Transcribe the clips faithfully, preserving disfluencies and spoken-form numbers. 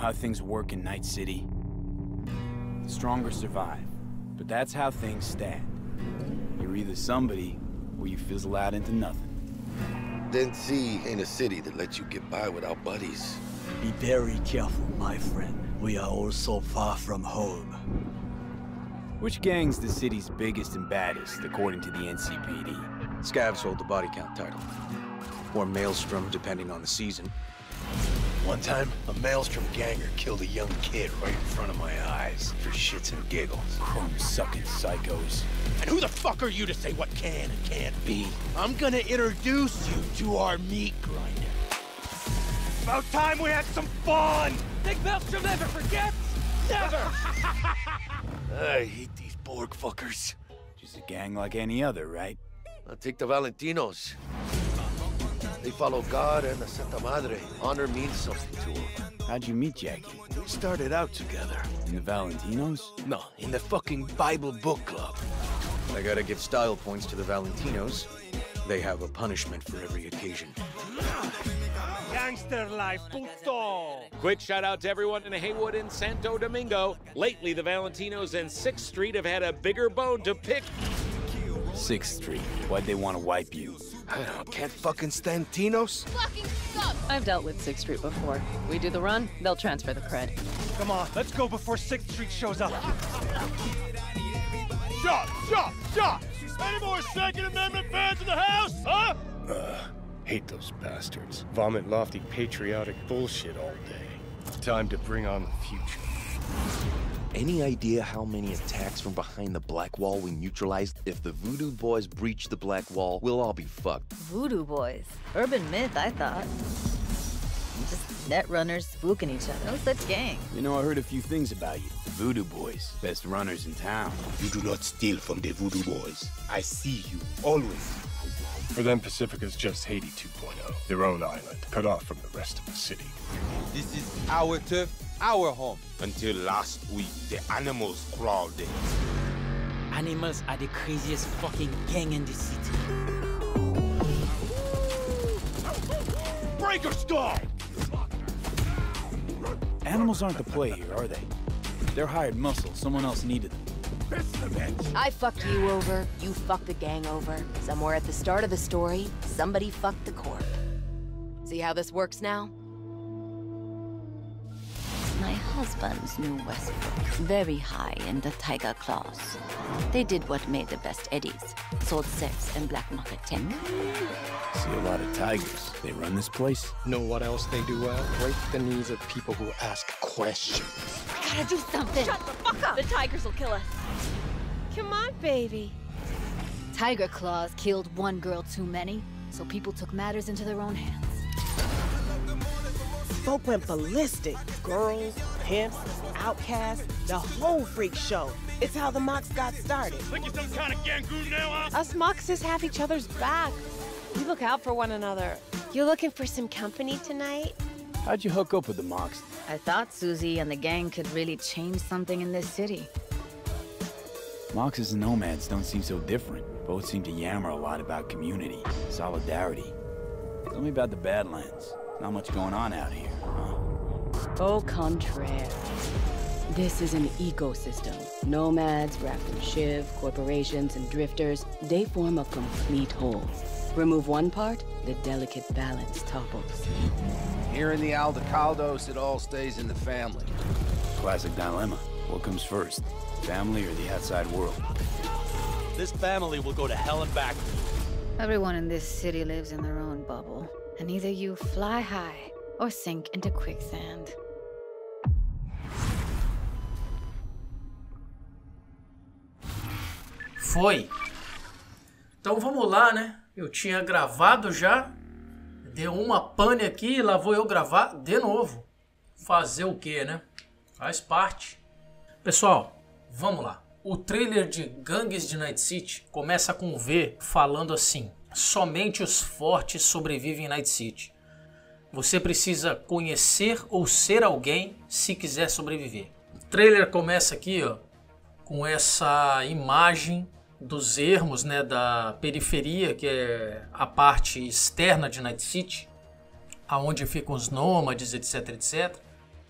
how things work in Night City? The stronger survive, but that's how things stand. You're either somebody, or you fizzle out into nothing. Dead Sea ain't a city that lets you get by without buddies. Be very careful, my friend. We are all so far from home. Which gang's the city's biggest and baddest, according to the N C P D? Scavs hold the body count title. Or Maelstrom, depending on the season. One time, a Maelstrom ganger killed a young kid right in front of my eyes for shits and giggles. Chrome-sucking psychos. And who the fuck are you to say what can and can't be? I'm gonna introduce you to our meat grinder. About time we had some fun! Think Maelstrom never forgets? Never! I hate these Borg fuckers. Just a gang like any other, right? I'll take the Valentinos. They follow God and the Santa Madre. Honor means something to them. How'd you meet Jackie? We started out together. In the Valentinos? No, in the fucking Bible book club. I gotta give style points to the Valentinos. They have a punishment for every occasion. Gangster life, puto! Quick shout out to everyone in Haywood and Santo Domingo. Lately, the Valentinos and sixth Street have had a bigger bone to pick. sixth Street. Why'd they want to wipe you? I don't, can't fucking stand Tinos. Fucking suck! I've dealt with sixth Street before. We do the run, they'll transfer the cred. Come on, let's go before sixth Street shows up. Shot! Shot! Shot! Any more Second Amendment fans in the house, huh? Uh, hate those bastards. Vomit lofty patriotic bullshit all day. Time to bring on the future. Any idea how many attacks from behind the Black Wall we neutralized? If the Voodoo Boys breach the Black Wall, we'll all be fucked. Voodoo Boys? Urban myth, I thought. Just net runners spooking each other. No such gang. You know, I heard a few things about you. Voodoo Boys, best runners in town. You do not steal from the Voodoo Boys. I see you, always. For them, Pacifica's just Haiti two point oh. Their own island, cut off from the rest of the city. This is our turf, our home. Until last week, the animals crawled in. Animals are the craziest fucking gang in the city. Breaker skull! Animals aren't the play here, are they? They're hired muscle. Someone else needed them. I fucked you over, you fucked the gang over. Somewhere at the start of the story, somebody fucked the Corp. See how this works now? My husband's knew Westbrook very high in the Tiger Claws. They did what made the best eddies. Sold sex and black market tech. See a lot of tigers. They run this place? Know what else they do well? Break the knees of people who ask questions. I gotta do something! Shut the fuck up! The tigers will kill us. Come on, baby. Tiger Claws killed one girl too many, so people took matters into their own hands. Folk went ballistic. Girls, pimps, outcasts, the whole freak show. It's how the Mox got started. Think you're some kind of gangoon now, huh? Us Moxes have each other's back. We look out for one another. You looking for some company tonight? How'd you hook up with the Mox? I thought Susie and the gang could really change something in this city. Moxes and nomads don't seem so different. Both seem to yammer a lot about community, solidarity. Tell me about the Badlands. Not much going on out here, huh? Au contraire. This is an ecosystem. Nomads, Raft and Shiv, corporations, and drifters, they form a complete whole. Remove one part, the delicate balance topples. Here in the Aldecaldos, it all stays in the family. Classic dilemma. What comes first? Family or the outside world? This family will go to hell and back. Everyone in this city lives in their own bubble. And either you fly high or sink into quicksand. Foi. Então vamos lá, né? Eu tinha gravado já. Deu uma pane aqui e lá vou eu gravar de novo. Fazer o quê, né? Faz parte. Pessoal, vamos lá. O trailer de Gangues de Night City começa com um V falando assim: somente os fortes sobrevivem em Night City. Você precisa conhecer ou ser alguém se quiser sobreviver. O trailer começa aqui, ó, com essa imagem dos ermos, né, da periferia, que é a parte externa de Night City, aonde ficam os nômades, etc, etcétera.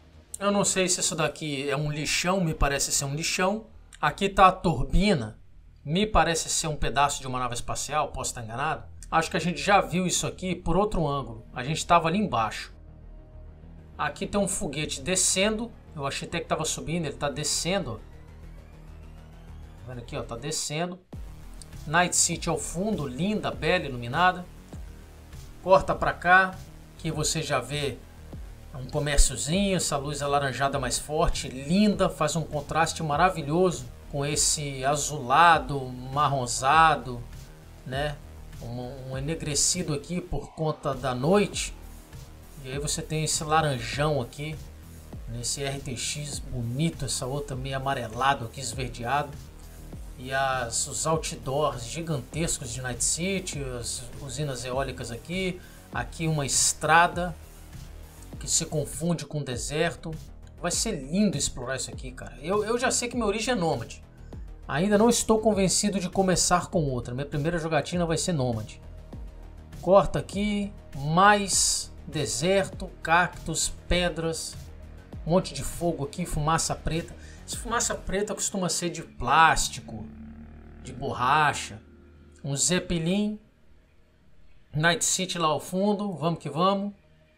Eu não sei se isso daqui é um lixão, me parece ser um lixão. Aqui tá a turbina, me parece ser um pedaço de uma nave espacial, posso estar enganado. Acho que a gente já viu isso aqui por outro ângulo. A gente estava ali embaixo. Aqui tem um foguete descendo. Eu achei até que estava subindo, ele está descendo. Tá vendo aqui, ó, tá descendo. Night City ao fundo, linda, bela, iluminada. Corta para cá, que você já vê um comérciozinho, essa luz alaranjada mais forte, linda, faz um contraste maravilhoso com esse azulado, marronzado, né? Um, um enegrecido aqui por conta da noite. E aí você tem esse laranjão aqui, nesse R T X bonito, essa outra meio amarelado aqui, esverdeado. E as, os outdoors gigantescos de Night City, as usinas eólicas aqui. Aqui uma estrada que se confunde com o deserto. Vai ser lindo explorar isso aqui, cara. Eu, eu já sei que minha origem é nômade. Ainda não estou convencido de começar com outra. Minha primeira jogatina vai ser nômade. Corta aqui, mais deserto, cactos, pedras, um monte de fogo aqui, fumaça preta. Essa fumaça preta costuma ser de plástico, de borracha. Um Zeppelin, Night City lá ao fundo, vamos que vamos.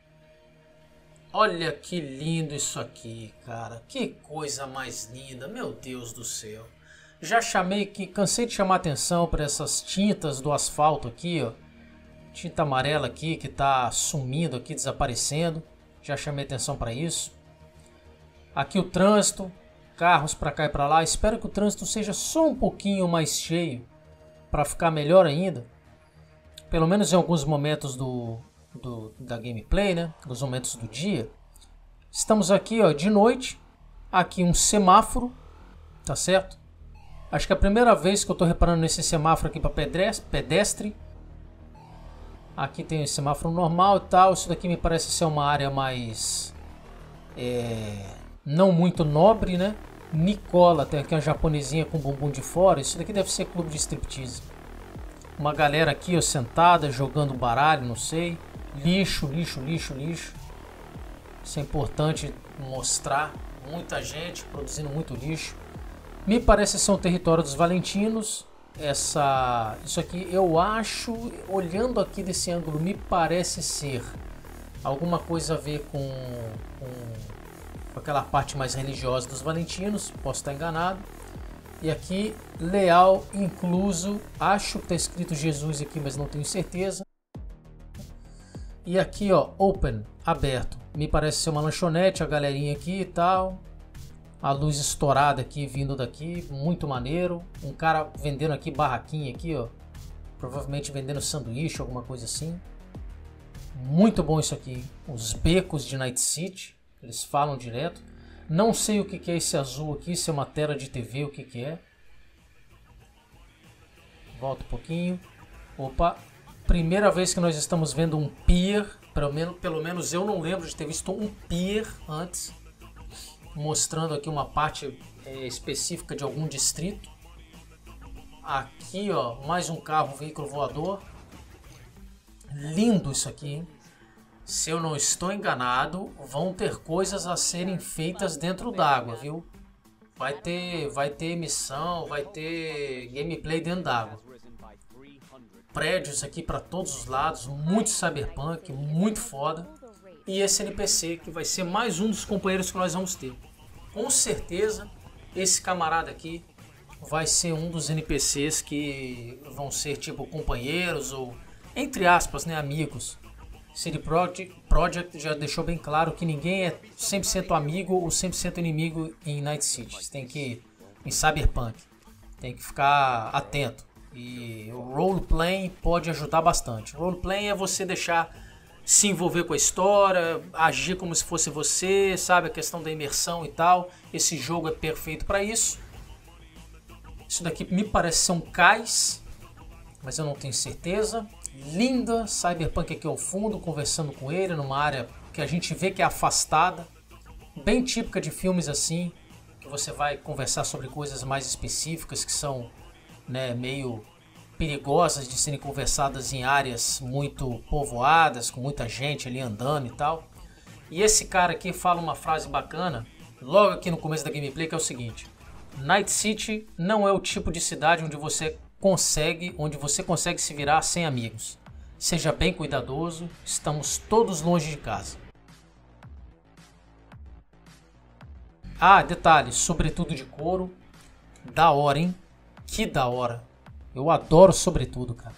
Olha que lindo isso aqui, cara. Que coisa mais linda, meu Deus do céu. Já chamei que cansei de chamar atenção para essas tintas do asfalto aqui, ó. Tinta amarela aqui que tá sumindo aqui, desaparecendo. Já chamei atenção para isso. Aqui o trânsito, carros para cá e para lá. Espero que o trânsito seja só um pouquinho mais cheio para ficar melhor ainda. Pelo menos em alguns momentos do, do da gameplay, né? Nos momentos do dia. Estamos aqui, ó, de noite. Aqui um semáforo, tá certo? Acho que é a primeira vez que eu estou reparando nesse semáforo aqui para pedestre. Aqui tem o semáforo normal e tal. Isso daqui me parece ser uma área mais... É, não muito nobre, né? Nicola, tem aqui uma japonesinha com bumbum de fora. Isso daqui deve ser clube de striptease. Uma galera aqui, ó, sentada, jogando baralho, não sei. Lixo, lixo, lixo, lixo. Isso é importante mostrar. Muita gente produzindo muito lixo. Me parece ser um território dos Valentinos. Essa, isso aqui eu acho, olhando aqui desse ângulo, me parece ser alguma coisa a ver com, com, com aquela parte mais religiosa dos Valentinos. Posso estar enganado. E aqui, leal incluso. Acho que está escrito Jesus aqui, mas não tenho certeza. E aqui, ó, open, aberto. Me parece ser uma lanchonete, a galerinha aqui e tal. A luz estourada aqui, vindo daqui, muito maneiro. Um cara vendendo aqui barraquinha aqui, ó. Provavelmente vendendo sanduíche, alguma coisa assim. Muito bom isso aqui. Os becos de Night City, eles falam direto. Não sei o que que é esse azul aqui, se é uma tela de T V, o que que é. Volta um pouquinho. Opa, primeira vez que nós estamos vendo um pier. Pelo menos, pelo menos eu não lembro de ter visto um pier antes. Mostrando aqui uma parte é, específica de algum distrito. Aqui, ó, mais um carro, um veículo voador. Lindo isso aqui, hein? Se eu não estou enganado, vão ter coisas a serem feitas dentro d'água, viu? Vai ter, vai ter missão, vai ter gameplay dentro d'água. Prédios aqui para todos os lados, muito cyberpunk, muito foda. E esse N P C que vai ser mais um dos companheiros que nós vamos ter. Com certeza esse camarada aqui vai ser um dos N P Cs que vão ser tipo companheiros ou, entre aspas, né, amigos. C D Projekt, Projekt já deixou bem claro que ninguém é cem por cento amigo ou cem por cento inimigo em Night City. Você tem que, em Cyberpunk, tem que ficar atento. E o roleplay pode ajudar bastante. Roleplay é você deixar se envolver com a história, agir como se fosse você, sabe? A questão da imersão e tal. Esse jogo é perfeito para isso. Isso daqui me parece ser um cais, mas eu não tenho certeza. Linda, Cyberpunk aqui ao fundo, conversando com ele numa área que a gente vê que é afastada. Bem típica de filmes assim, que você vai conversar sobre coisas mais específicas que são, né, meio perigosas de serem conversadas em áreas muito povoadas, com muita gente ali andando e tal. E esse cara aqui fala uma frase bacana, logo aqui no começo da gameplay, que é o seguinte: Night City não é o tipo de cidade onde você consegue, onde você consegue se virar sem amigos. Seja bem cuidadoso, estamos todos longe de casa. Ah, detalhe, sobretudo de couro. Da hora, hein? Que da hora. Eu adoro sobretudo, cara.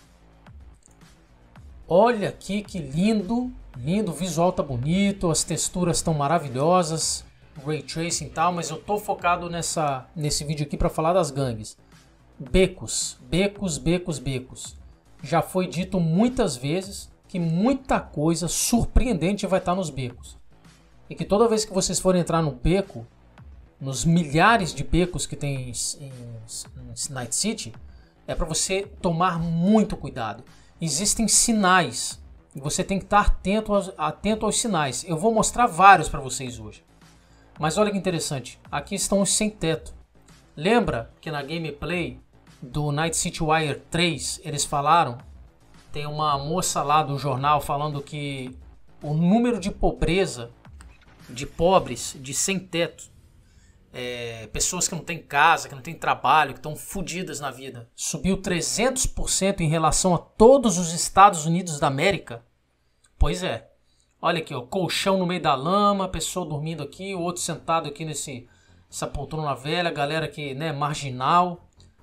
Olha aqui que lindo. Lindo, o visual tá bonito, as texturas estão maravilhosas. Ray tracing e tal, mas eu tô focado nessa, nesse vídeo aqui para falar das gangues. Becos, becos, becos, becos. Já foi dito muitas vezes que muita coisa surpreendente vai estar nos becos. E que toda vez que vocês forem entrar no beco, nos milhares de becos que tem em, em Night City, é para você tomar muito cuidado. Existem sinais e você tem que estar atento aos, atento aos sinais. Eu vou mostrar vários para vocês hoje. Mas olha que interessante, aqui estão os sem teto. Lembra que na gameplay do Night City Wire três eles falaram, tem uma moça lá do jornal falando que o número de pobreza, de pobres, de sem teto, é, pessoas que não têm casa, que não têm trabalho, que estão fodidas na vida, subiu trezentos por cento em relação a todos os Estados Unidos da América? Pois é. Olha aqui, ó, colchão no meio da lama, pessoa dormindo aqui, o outro sentado aqui nesse, essa poltrona velha, galera aqui, né, marginal.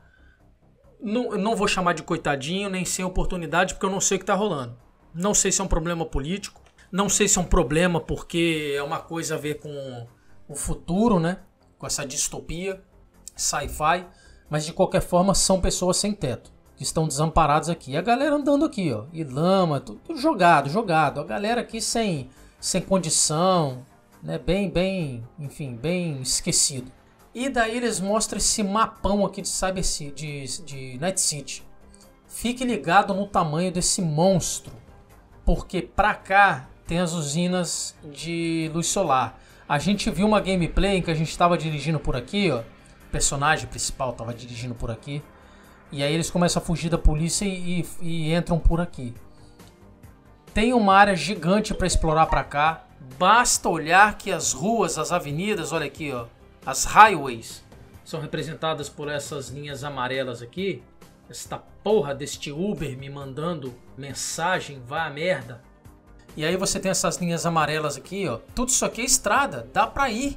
Não, não vou chamar de coitadinho, nem sem oportunidade, porque eu não sei o que tá rolando. Não sei se é um problema político, não sei se é um problema porque é uma coisa a ver com o futuro, né, com essa distopia, sci-fi, mas de qualquer forma são pessoas sem teto, que estão desamparados aqui. E a galera andando aqui, ó, e lama, tudo, tudo jogado, jogado. A galera aqui sem, sem condição, né, bem, bem, enfim, bem esquecido. E daí eles mostram esse mapão aqui de Cyber City, de, de Night City. Fique ligado no tamanho desse monstro, porque pra cá tem as usinas de luz solar. A gente viu uma gameplay em que a gente estava dirigindo por aqui, ó, o personagem principal estava dirigindo por aqui. E aí eles começam a fugir da polícia e, e, e entram por aqui. Tem uma área gigante para explorar para cá. Basta olhar que as ruas, as avenidas, olha aqui, ó, as highways, são representadas por essas linhas amarelas aqui. Esta porra deste Uber me mandando mensagem, vá a merda. E aí você tem essas linhas amarelas aqui, ó. Tudo isso aqui é estrada, dá para ir.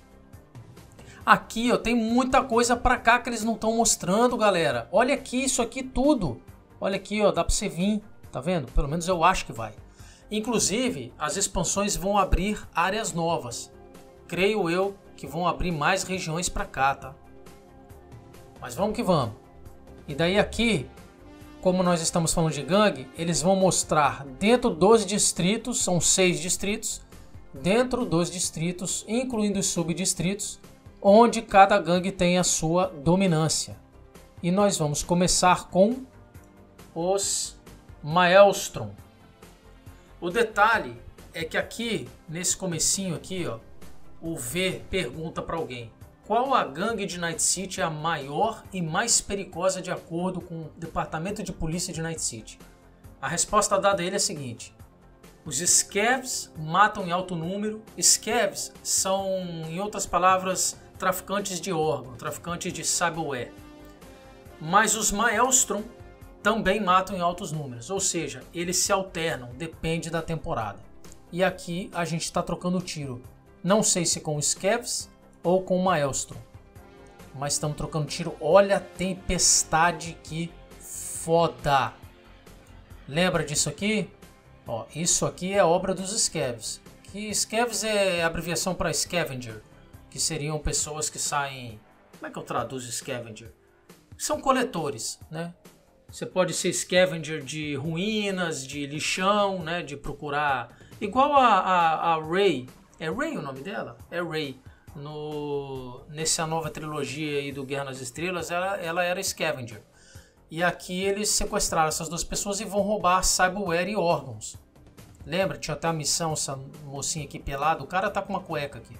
Aqui, ó, tem muita coisa pra cá que eles não estão mostrando, galera. Olha aqui, isso aqui tudo. Olha aqui, ó, dá pra você vir, tá vendo? Pelo menos eu acho que vai. Inclusive, as expansões vão abrir áreas novas. Creio eu que vão abrir mais regiões pra cá, tá? Mas vamos que vamos. E daí aqui, como nós estamos falando de gangue, eles vão mostrar dentro dos distritos, são seis distritos, dentro dos distritos, incluindo os subdistritos, onde cada gangue tem a sua dominância. E nós vamos começar com os Maelstrom. O detalhe é que aqui, nesse comecinho aqui, ó, o V pergunta para alguém: qual a gangue de Night City é a maior e mais perigosa de acordo com o Departamento de Polícia de Night City? A resposta dada a ele é a seguinte: os Scavs matam em alto número. Scavs são, em outras palavras, traficantes de órgão, traficantes de cyberware. Mas os Maelstrom também matam em altos números, ou seja, eles se alternam, depende da temporada. E aqui a gente está trocando tiro. Não sei se com os Scavs ou com o Maelstrom, mas estamos trocando tiro. Olha a tempestade, que foda! Lembra disso aqui? Ó, isso aqui é obra dos Scavs. Que Scavs é abreviação para Scavenger, que seriam pessoas que saem... Como é que eu traduzo Scavenger? São coletores, né? Você pode ser Scavenger de ruínas, de lixão, né? De procurar... Igual a, a, a Ray. É Ray o nome dela? É Ray. No, nessa nova trilogia aí do Guerra nas Estrelas, ela, ela era Scavenger. E aqui eles sequestraram essas duas pessoas e vão roubar cyberware e órgãos. Lembra? Tinha até a missão, essa mocinha aqui pelada. O cara tá com uma cueca aqui.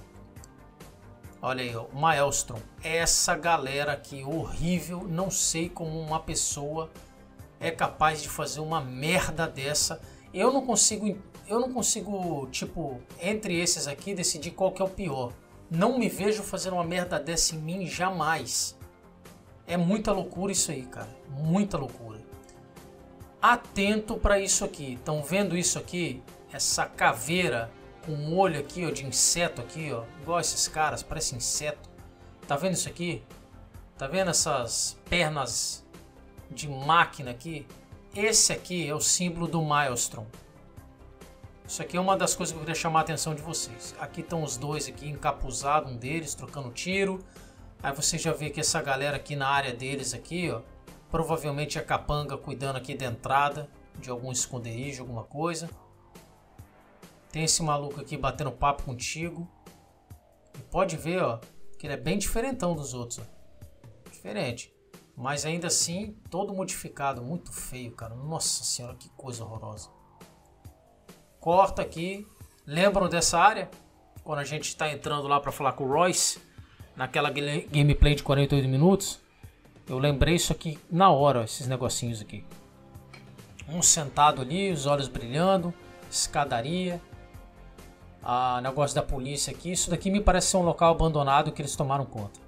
Olha aí, ó, o Maelstrom. Essa galera aqui, horrível. Não sei como uma pessoa é capaz de fazer uma merda dessa. Eu não consigo eu não consigo, tipo, entre esses aqui, decidir qual que é o pior. Não me vejo fazendo uma merda dessa em mim jamais. É muita loucura isso aí, cara. Muita loucura. Atento pra isso aqui. Estão vendo isso aqui? Essa caveira com um olho aqui, ó, de inseto aqui, ó. Igual esses caras, parece inseto. Tá vendo isso aqui? Tá vendo essas pernas de máquina aqui? Esse aqui é o símbolo do Maelstrom. Isso aqui é uma das coisas que eu queria chamar a atenção de vocês. Aqui estão os dois aqui, encapuzados, um deles, trocando tiro. Aí você já vê que essa galera aqui na área deles aqui, ó. Provavelmente é capanga cuidando aqui da entrada de algum esconderijo, alguma coisa. Tem esse maluco aqui batendo papo contigo. E pode ver, ó, que ele é bem diferentão dos outros, ó. Diferente. Mas ainda assim, todo modificado, muito feio, cara. Nossa senhora, que coisa horrorosa. Corta aqui. Lembram dessa área? Quando a gente está entrando lá para falar com o Royce, naquela gameplay de quarenta e oito minutos, eu lembrei isso aqui na hora, esses negocinhos aqui. Um sentado ali, os olhos brilhando, escadaria, ah, negócio da polícia aqui. Isso daqui me parece ser um local abandonado que eles tomaram conta.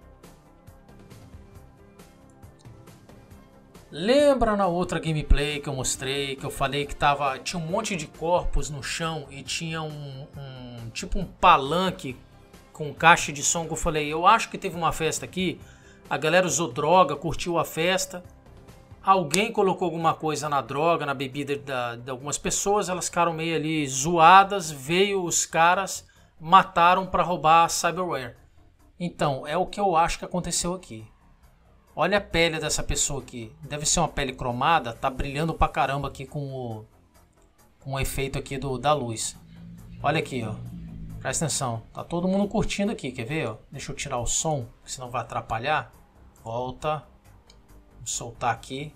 Lembra na outra gameplay que eu mostrei, que eu falei que tava, tinha um monte de corpos no chão e tinha um, um tipo um palanque com caixa de som que eu falei, eu acho que teve uma festa aqui, a galera usou droga, curtiu a festa, alguém colocou alguma coisa na droga, na bebida da, de algumas pessoas, elas ficaram meio ali zoadas, veio os caras, mataram para roubar a cyberware. Então, é o que eu acho que aconteceu aqui. Olha a pele dessa pessoa aqui. Deve ser uma pele cromada. Tá brilhando pra caramba aqui com o, com o efeito aqui do, da luz. Olha aqui, ó. Presta atenção. Tá todo mundo curtindo aqui. Quer ver, ó? Deixa eu tirar o som, senão vai atrapalhar. Volta. Vou soltar aqui.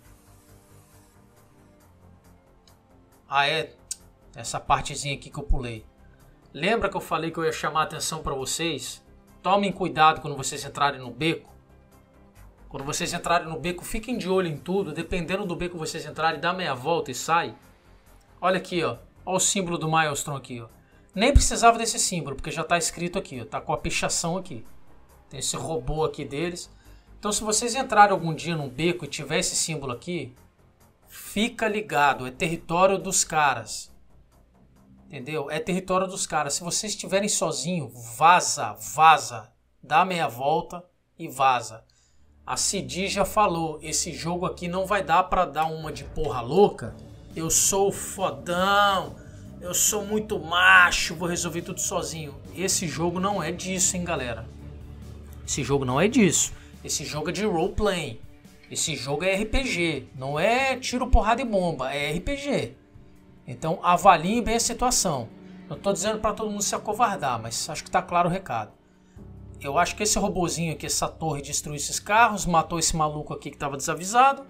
Ah, é. Essa partezinha aqui que eu pulei. Lembra que eu falei que eu ia chamar a atenção pra vocês? Tomem cuidado quando vocês entrarem no beco. Quando vocês entrarem no beco, fiquem de olho em tudo. Dependendo do beco que vocês entrarem, dá meia volta e sai. Olha aqui, ó. Olha o símbolo do Maelstrom aqui, ó. Nem precisava desse símbolo, porque já está escrito aqui, ó. Tá com a pichação aqui. Tem esse robô aqui deles. Então, se vocês entrarem algum dia num beco e tiver esse símbolo aqui, fica ligado. É território dos caras. Entendeu? É território dos caras. Se vocês estiverem sozinhos, vaza, vaza. Dá meia volta e vaza. A C D já falou, esse jogo aqui não vai dar pra dar uma de porra louca. Eu sou fodão, eu sou muito macho, vou resolver tudo sozinho. Esse jogo não é disso, hein, galera. Esse jogo não é disso. Esse jogo é de roleplay. Esse jogo é R P G, não é tiro, porrada e bomba, é R P G. Então avaliem bem a situação. Não tô dizendo pra todo mundo se acovardar, mas acho que tá claro o recado. Eu acho que esse robozinho aqui, essa torre, destruiu esses carros, matou esse maluco aqui que estava desavisado.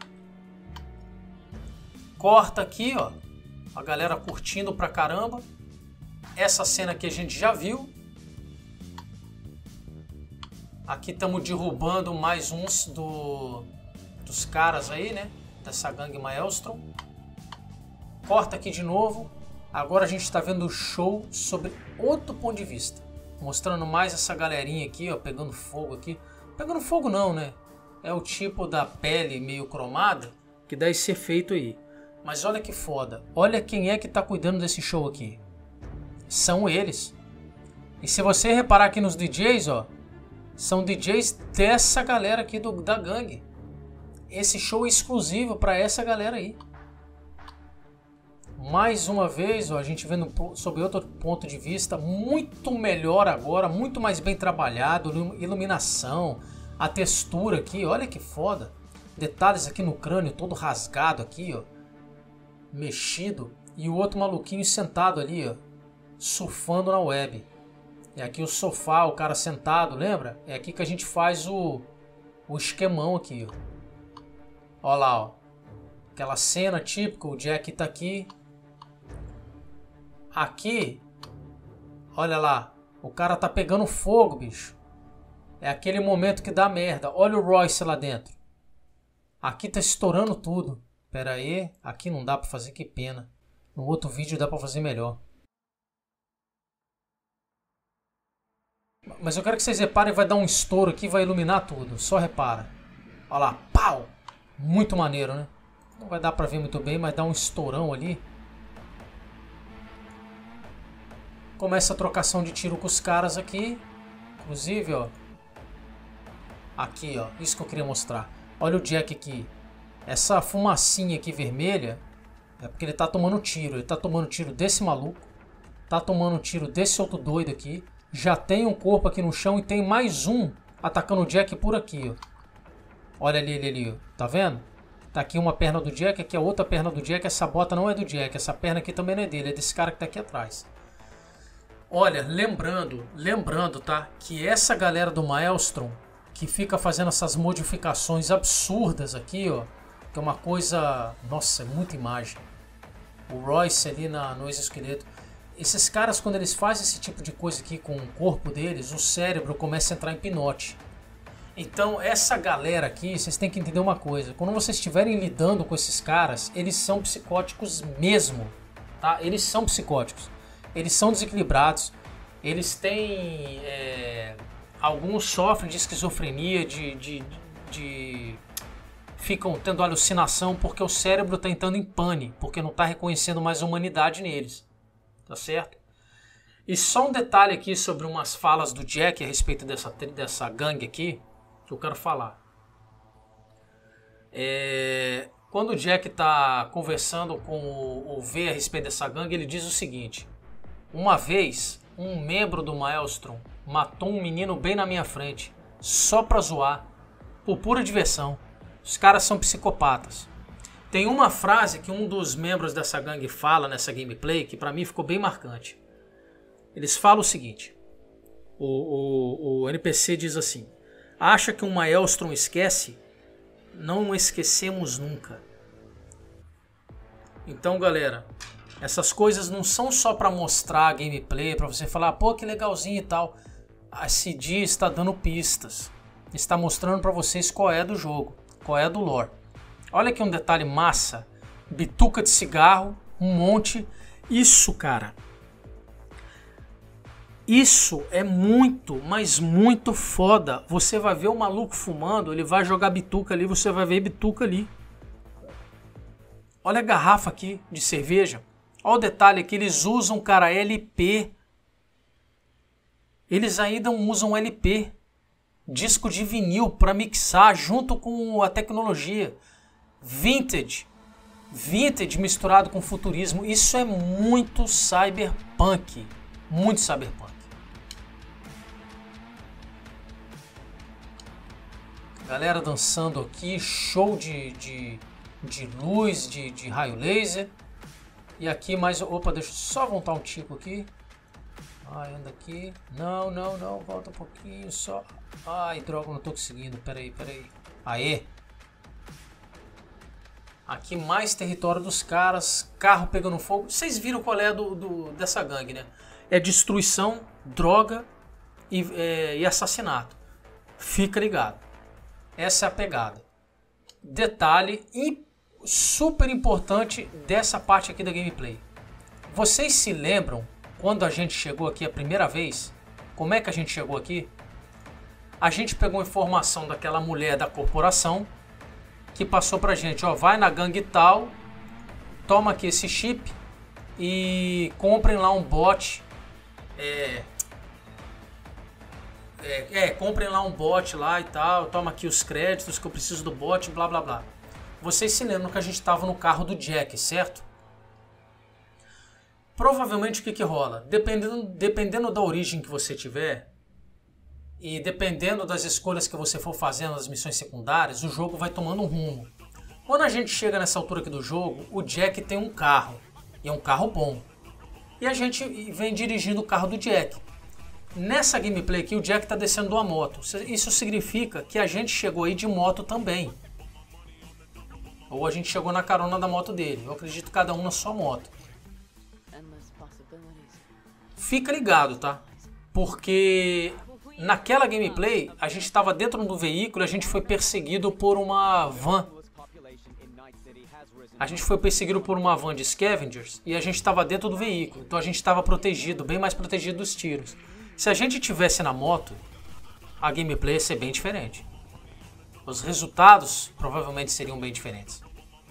Corta aqui, ó. A galera curtindo pra caramba. Essa cena aqui a gente já viu. Aqui estamos derrubando mais uns do, dos caras aí, né? Dessa gangue Maelstrom. Corta aqui de novo. Agora a gente está vendo o show sobre outro ponto de vista. Mostrando mais essa galerinha aqui, ó, pegando fogo aqui. Pegando fogo não, né? É o tipo da pele meio cromada que dá esse efeito aí. Mas olha que foda. Olha quem é que tá cuidando desse show aqui. São eles. E se você reparar aqui nos D Js, ó, são D Js dessa galera aqui do, da gangue. Esse show é exclusivo para essa galera aí. Mais uma vez, ó, a gente vendo sob outro ponto de vista, muito melhor agora, muito mais bem trabalhado, iluminação, a textura aqui, olha que foda. Detalhes aqui no crânio, todo rasgado aqui, ó, mexido. E o outro maluquinho sentado ali, ó, surfando na web. E aqui o sofá, o cara sentado, lembra? É aqui que a gente faz o, o esquemão aqui, ó. Ó lá, ó. Aquela cena típica, o Jack tá aqui. Aqui, olha lá, o cara tá pegando fogo, bicho. É aquele momento que dá merda. Olha o Royce lá dentro. Aqui tá estourando tudo. Pera aí, aqui não dá pra fazer, que pena. No outro vídeo dá pra fazer melhor. Mas eu quero que vocês reparem, vai dar um estouro aqui, vai iluminar tudo. Só repara. Olha lá, pau! Muito maneiro, né? Não vai dar pra ver muito bem, mas dá um estourão ali. Começa a trocação de tiro com os caras aqui. Inclusive, ó. Aqui, ó. Isso que eu queria mostrar. Olha o Jack aqui. Essa fumacinha aqui vermelha é porque ele tá tomando tiro. Ele tá tomando tiro desse maluco. Tá tomando tiro desse outro doido aqui. Já tem um corpo aqui no chão e tem mais um atacando o Jack por aqui, ó. Olha ali, ele ali, ó. Tá vendo? Tá aqui uma perna do Jack, aqui a outra perna do Jack. Essa bota não é do Jack. Essa perna aqui também não é dele. É desse cara que tá aqui atrás. Olha, lembrando, lembrando, tá? Que essa galera do Maelstrom, que fica fazendo essas modificações absurdas aqui, ó. Que é uma coisa... Nossa, é muita imagem. O Royce ali na, no exoesqueleto. Esses caras, quando eles fazem esse tipo de coisa aqui com o corpo deles, o cérebro começa a entrar em pinote. Então, essa galera aqui, vocês têm que entender uma coisa. Quando vocês estiverem lidando com esses caras, eles são psicóticos mesmo, tá? Eles são psicóticos. Eles são desequilibrados. Eles têm... É, alguns sofrem de esquizofrenia, de... de, de ficam tendo alucinação porque o cérebro está entrando em pane, porque não está reconhecendo mais a humanidade neles. Tá certo? E só um detalhe aqui sobre umas falas do Jack a respeito dessa, dessa gangue aqui, que eu quero falar. É, quando o Jack está conversando com o, o V a respeito dessa gangue, ele diz o seguinte: uma vez, um membro do Maelstrom matou um menino bem na minha frente, só pra zoar, por pura diversão. Os caras são psicopatas. Tem uma frase que um dos membros dessa gangue fala nessa gameplay que pra mim ficou bem marcante. Eles falam o seguinte: o, o, o N P C diz assim: acha que um Maelstrom esquece? Não esquecemos nunca. Então, galera, essas coisas não são só pra mostrar a gameplay, pra você falar, pô, que legalzinho e tal. A C D está dando pistas. Está mostrando pra vocês qual é do jogo, qual é do lore. Olha aqui um detalhe massa. Bituca de cigarro, um monte. Isso, cara. Isso é muito, mas muito foda. Você vai ver o maluco fumando, ele vai jogar bituca ali, você vai ver bituca ali. Olha a garrafa aqui de cerveja. Olha o detalhe aqui, eles usam, cara, L P. Eles ainda usam L P. Disco de vinil para mixar junto com a tecnologia. Vintage. Vintage misturado com futurismo. Isso é muito cyberpunk. Muito cyberpunk. Galera dançando aqui. Show de, de, de luz, de, de raio laser. E aqui mais... Opa, deixa eu só voltar um tico aqui. Ai, anda aqui. Não, não, não. Volta um pouquinho só. Ai, droga, não tô conseguindo. Peraí, peraí. Aê. Aqui mais território dos caras. Carro pegando fogo. Vocês viram qual é do, do, dessa gangue, né? É destruição, droga e, é, e assassinato. Fica ligado. Essa é a pegada. Detalhe super importante dessa parte aqui da gameplay. Vocês se lembram quando a gente chegou aqui a primeira vez? Como é que a gente chegou aqui? A gente pegou informação daquela mulher da corporação que passou pra gente, ó, vai na gangue tal, toma aqui esse chip e comprem lá um bot. É, é, é, comprem lá um bot lá e tal, toma aqui os créditos que eu preciso do bot, blá blá blá. Vocês se lembram que a gente estava no carro do Jack, certo? Provavelmente o que que rola? Dependendo, dependendo da origem que você tiver e dependendo das escolhas que você for fazendo nas missões secundárias, o jogo vai tomando um rumo. Quando a gente chega nessa altura aqui do jogo, o Jack tem um carro, e é um carro bom. E a gente vem dirigindo o carro do Jack. Nessa gameplay aqui, o Jack está descendo de uma moto. Isso significa que a gente chegou aí de moto também. Ou a gente chegou na carona da moto dele. Eu acredito cada um na sua moto. Fica ligado, tá? Porque naquela gameplay, a gente estava dentro do veículo e a gente foi perseguido por uma van. A gente foi perseguido por uma van de scavengers e a gente estava dentro do veículo. Então a gente estava protegido, bem mais protegido dos tiros. Se a gente tivesse na moto, a gameplay ia ser bem diferente. Os resultados provavelmente seriam bem diferentes.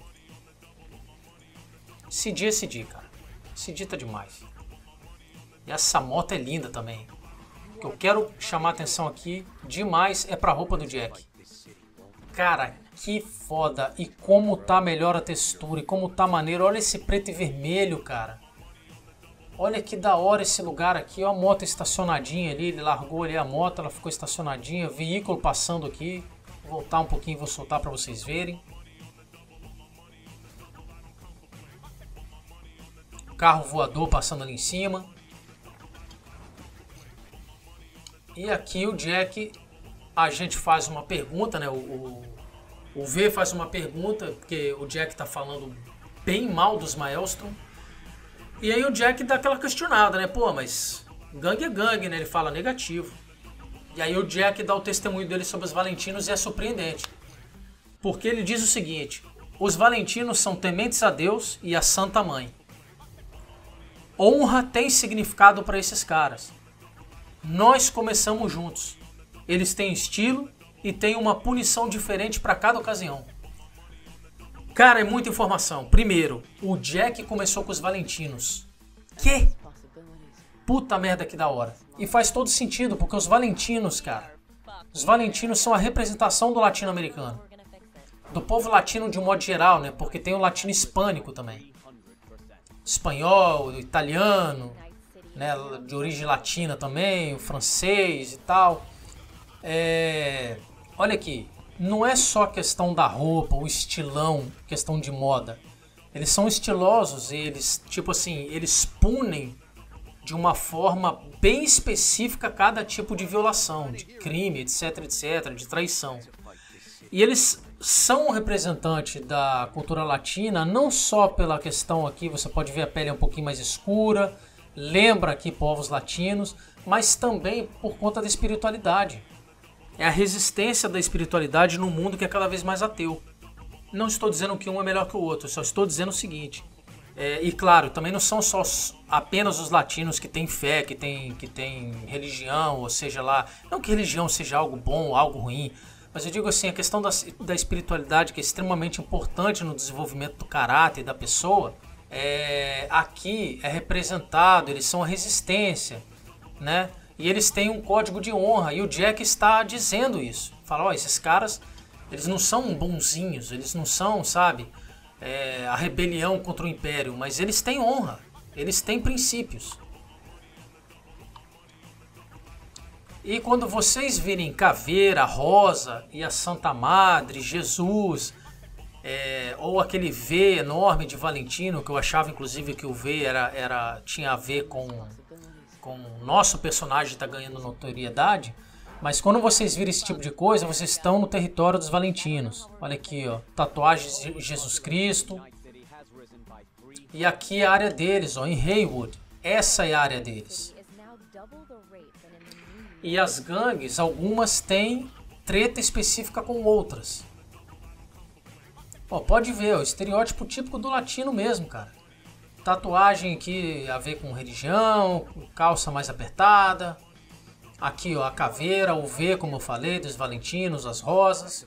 C D é C D, cara. C D tá demais. E essa moto é linda também. O que eu quero chamar a atenção aqui demais é pra roupa do Jack. Cara, que foda. E como tá melhor a textura. E como tá maneiro. Olha esse preto e vermelho, cara. Olha que da hora esse lugar aqui. Olha a moto estacionadinha ali. Ele largou ali a moto. Ela ficou estacionadinha. Veículo passando aqui. Vou voltar um pouquinho e vou soltar pra vocês verem. Carro voador passando ali em cima. E aqui o Jack, a gente faz uma pergunta, né? O, o, o V faz uma pergunta, porque o Jack tá falando bem mal dos Maelstrom. E aí o Jack dá aquela questionada, né? Pô, mas gangue é gangue, né? Ele fala negativo. E aí o Jack dá o testemunho dele sobre os Valentinos e é surpreendente. Porque ele diz o seguinte: os Valentinos são tementes a Deus e a Santa Mãe. Honra tem significado para esses caras. Nós começamos juntos. Eles têm estilo e têm uma punição diferente para cada ocasião. Cara, é muita informação. Primeiro, o Jack começou com os Valentinos. Que? Puta merda que da hora. E faz todo sentido, porque os Valentinos, cara, os Valentinos são a representação do latino-americano. Do povo latino de um modo geral, né? Porque tem o latino hispânico também. Espanhol, italiano, né, de origem latina também, o francês e tal. É, olha aqui, não é só questão da roupa, o estilão, questão de moda. Eles são estilosos, eles, tipo assim, eles punem de uma forma bem específica cada tipo de violação, de crime, etc, etc, de traição. E eles são um representante da cultura latina, não só pela questão aqui, você pode ver a pele um pouquinho mais escura, lembra aqui povos latinos, mas também por conta da espiritualidade. É a resistência da espiritualidade num mundo que é cada vez mais ateu. Não estou dizendo que um é melhor que o outro, só estou dizendo o seguinte. É, e claro, também não são só apenas os latinos que têm fé, que têm, que têm religião, ou seja lá, não que religião seja algo bom ou algo ruim, mas eu digo assim, a questão da, da espiritualidade, que é extremamente importante no desenvolvimento do caráter da pessoa, é, aqui é representado, eles são a resistência, né? E eles têm um código de honra, e o Jack está dizendo isso. Fala, ó, esses caras, eles não são bonzinhos, eles não são, sabe, é, a rebelião contra o Império, mas eles têm honra, eles têm princípios. E quando vocês virem Caveira, Rosa e a Santa Madre, Jesus, é, ou aquele V enorme de Valentino, que eu achava inclusive que o V era, era, tinha a ver com, com o nosso personagem estar ganhando notoriedade, mas quando vocês virem esse tipo de coisa, vocês estão no território dos Valentinos. Olha aqui, ó, tatuagens de Jesus Cristo. E aqui é a área deles, ó, em Haywood. Essa é a área deles. E as gangues, algumas têm treta específica com outras. Ó, pode ver, ó, o estereótipo típico do latino mesmo, cara. Tatuagem aqui a ver com religião, calça mais apertada. Aqui, ó, a caveira, o V, como eu falei, dos Valentinos, as rosas.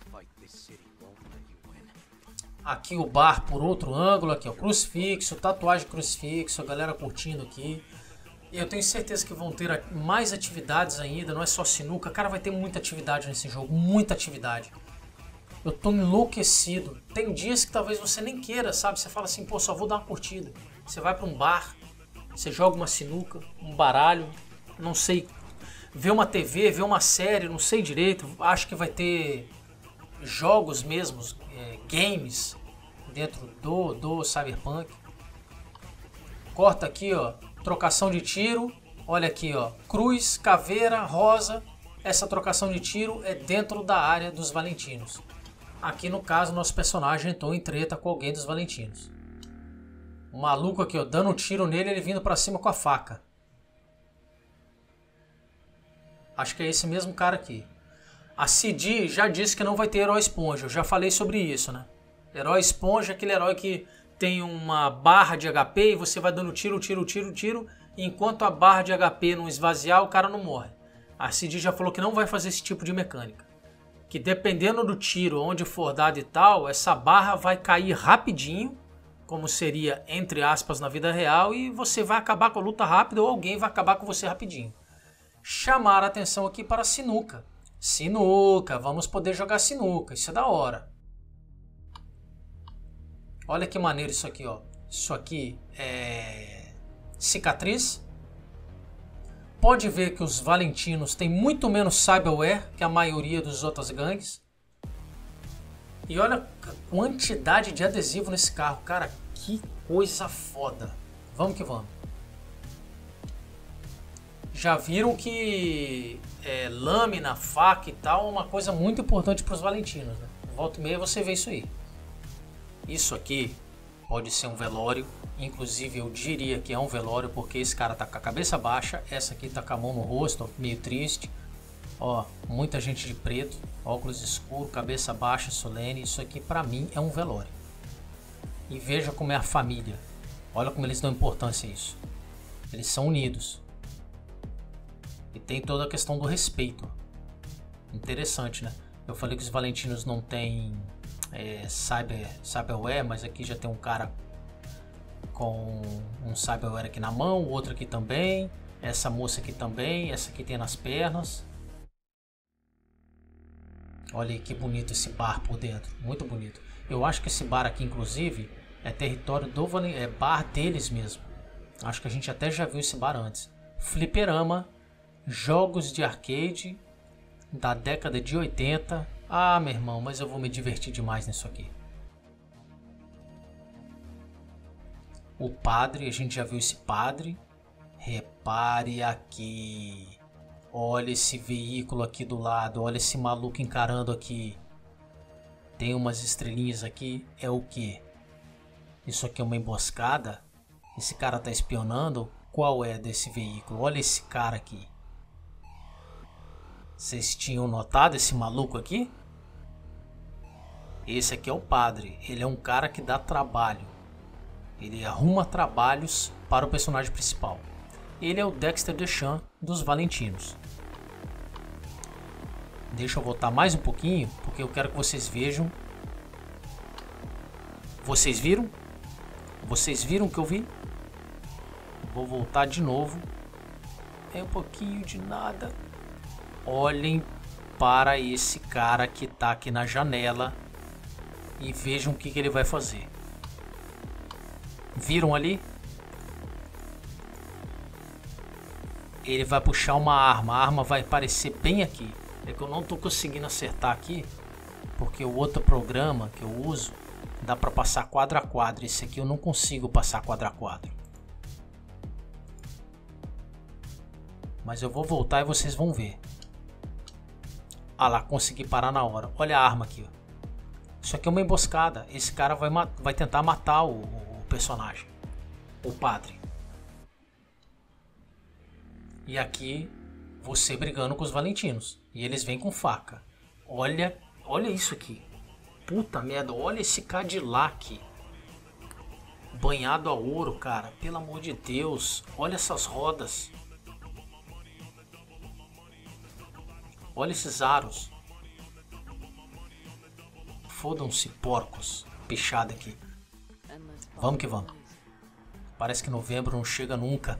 Aqui o bar por outro ângulo, aqui ó, crucifixo, tatuagem crucifixo, a galera curtindo aqui. E eu tenho certeza que vão ter mais atividades ainda, não é só sinuca. Cara, vai ter muita atividade nesse jogo, muita atividade. Eu tô enlouquecido. Tem dias que talvez você nem queira, sabe? Você fala assim, pô, só vou dar uma curtida. Você vai pra um bar, você joga uma sinuca, um baralho, não sei, vê uma T V, vê uma série, não sei direito. Acho que vai ter jogos mesmos, é, games, dentro do, do Cyberpunk. Corta aqui, ó. Trocação de tiro, olha aqui, ó, cruz, caveira, rosa. Essa trocação de tiro é dentro da área dos Valentinos. Aqui no caso, nosso personagem entrou em treta com alguém dos Valentinos. O maluco aqui, ó, dando um tiro nele, ele vindo pra cima com a faca. Acho que é esse mesmo cara aqui. A C D já disse que não vai ter herói esponja, eu já falei sobre isso, né? Herói esponja é aquele herói que tem uma barra de H P e você vai dando tiro, tiro, tiro, tiro. E enquanto a barra de H P não esvaziar, o cara não morre. A C D já falou que não vai fazer esse tipo de mecânica. Que dependendo do tiro, onde for dado e tal, essa barra vai cair rapidinho, como seria, entre aspas, na vida real, e você vai acabar com a luta rápida ou alguém vai acabar com você rapidinho. Chamar a atenção aqui para a sinuca. Sinuca, vamos poder jogar sinuca, isso é da hora. Olha que maneiro isso aqui, ó. Isso aqui é cicatriz. Pode ver que os Valentinos têm muito menos cyberware que a maioria dos outras gangues. E olha a quantidade de adesivo nesse carro. Cara, que coisa foda. Vamos que vamos. Já viram que é, lâmina, faca e tal é uma coisa muito importante para os Valentinos, né? Volta e meia você vê isso aí. Isso aqui pode ser um velório. Inclusive eu diria que é um velório porque esse cara tá com a cabeça baixa. Essa aqui tá com a mão no rosto, ó, meio triste. Ó, muita gente de preto, óculos escuros, cabeça baixa, solene. Isso aqui pra mim é um velório. E veja como é a família. Olha como eles dão importância a isso. Eles são unidos. E tem toda a questão do respeito. Interessante, né? Eu falei que os Valentinos não tem é, cyber, cyberware, mas aqui já tem um cara com um cyberware aqui na mão, o outro aqui também, essa moça aqui também, essa aqui tem nas pernas. Olha aí que bonito esse bar por dentro, muito bonito. Eu acho que esse bar aqui, inclusive, é território do Valen... é bar deles mesmo. Acho que a gente até já viu esse bar antes. Fliperama, jogos de arcade da década de oitenta. Ah, meu irmão, mas eu vou me divertir demais nisso aqui. O padre, a gente já viu esse padre. Repare aqui. Olha esse veículo aqui do lado. Olha esse maluco encarando aqui. Tem umas estrelinhas aqui. É o que? Isso aqui é uma emboscada? Esse cara tá espionando? Qual é desse veículo? Olha esse cara aqui. Vocês tinham notado esse maluco aqui? Esse aqui é o padre. Ele é um cara que dá trabalho. Ele arruma trabalhos para o personagem principal. Ele é o Dexter Deschamps dos Valentinos. Deixa eu voltar mais um pouquinho, porque eu quero que vocês vejam. Vocês viram? Vocês viram o que eu vi? Vou voltar de novo. É um pouquinho de nada. Olhem para esse cara que está aqui na janela e vejam o que, que ele vai fazer. Viram ali? Ele vai puxar uma arma. A arma vai aparecer bem aqui. É que eu não estou conseguindo acertar aqui, porque o outro programa que eu uso dá para passar quadro a quadro. Esse aqui eu não consigo passar quadro a quadro. Mas eu vou voltar e vocês vão ver. Ah lá, consegui parar na hora. Olha a arma aqui, ó. Isso aqui é uma emboscada. Esse cara vai, vai tentar matar o, o personagem, o padre. E aqui você brigando com os Valentinos. E eles vêm com faca. Olha, olha isso aqui. Puta merda, olha esse Cadillac banhado a ouro, cara. Pelo amor de Deus. Olha essas rodas. Olha esses aros. Fodam-se, porcos. Pichada aqui. Vamos que vamos. Parece que novembro não chega nunca.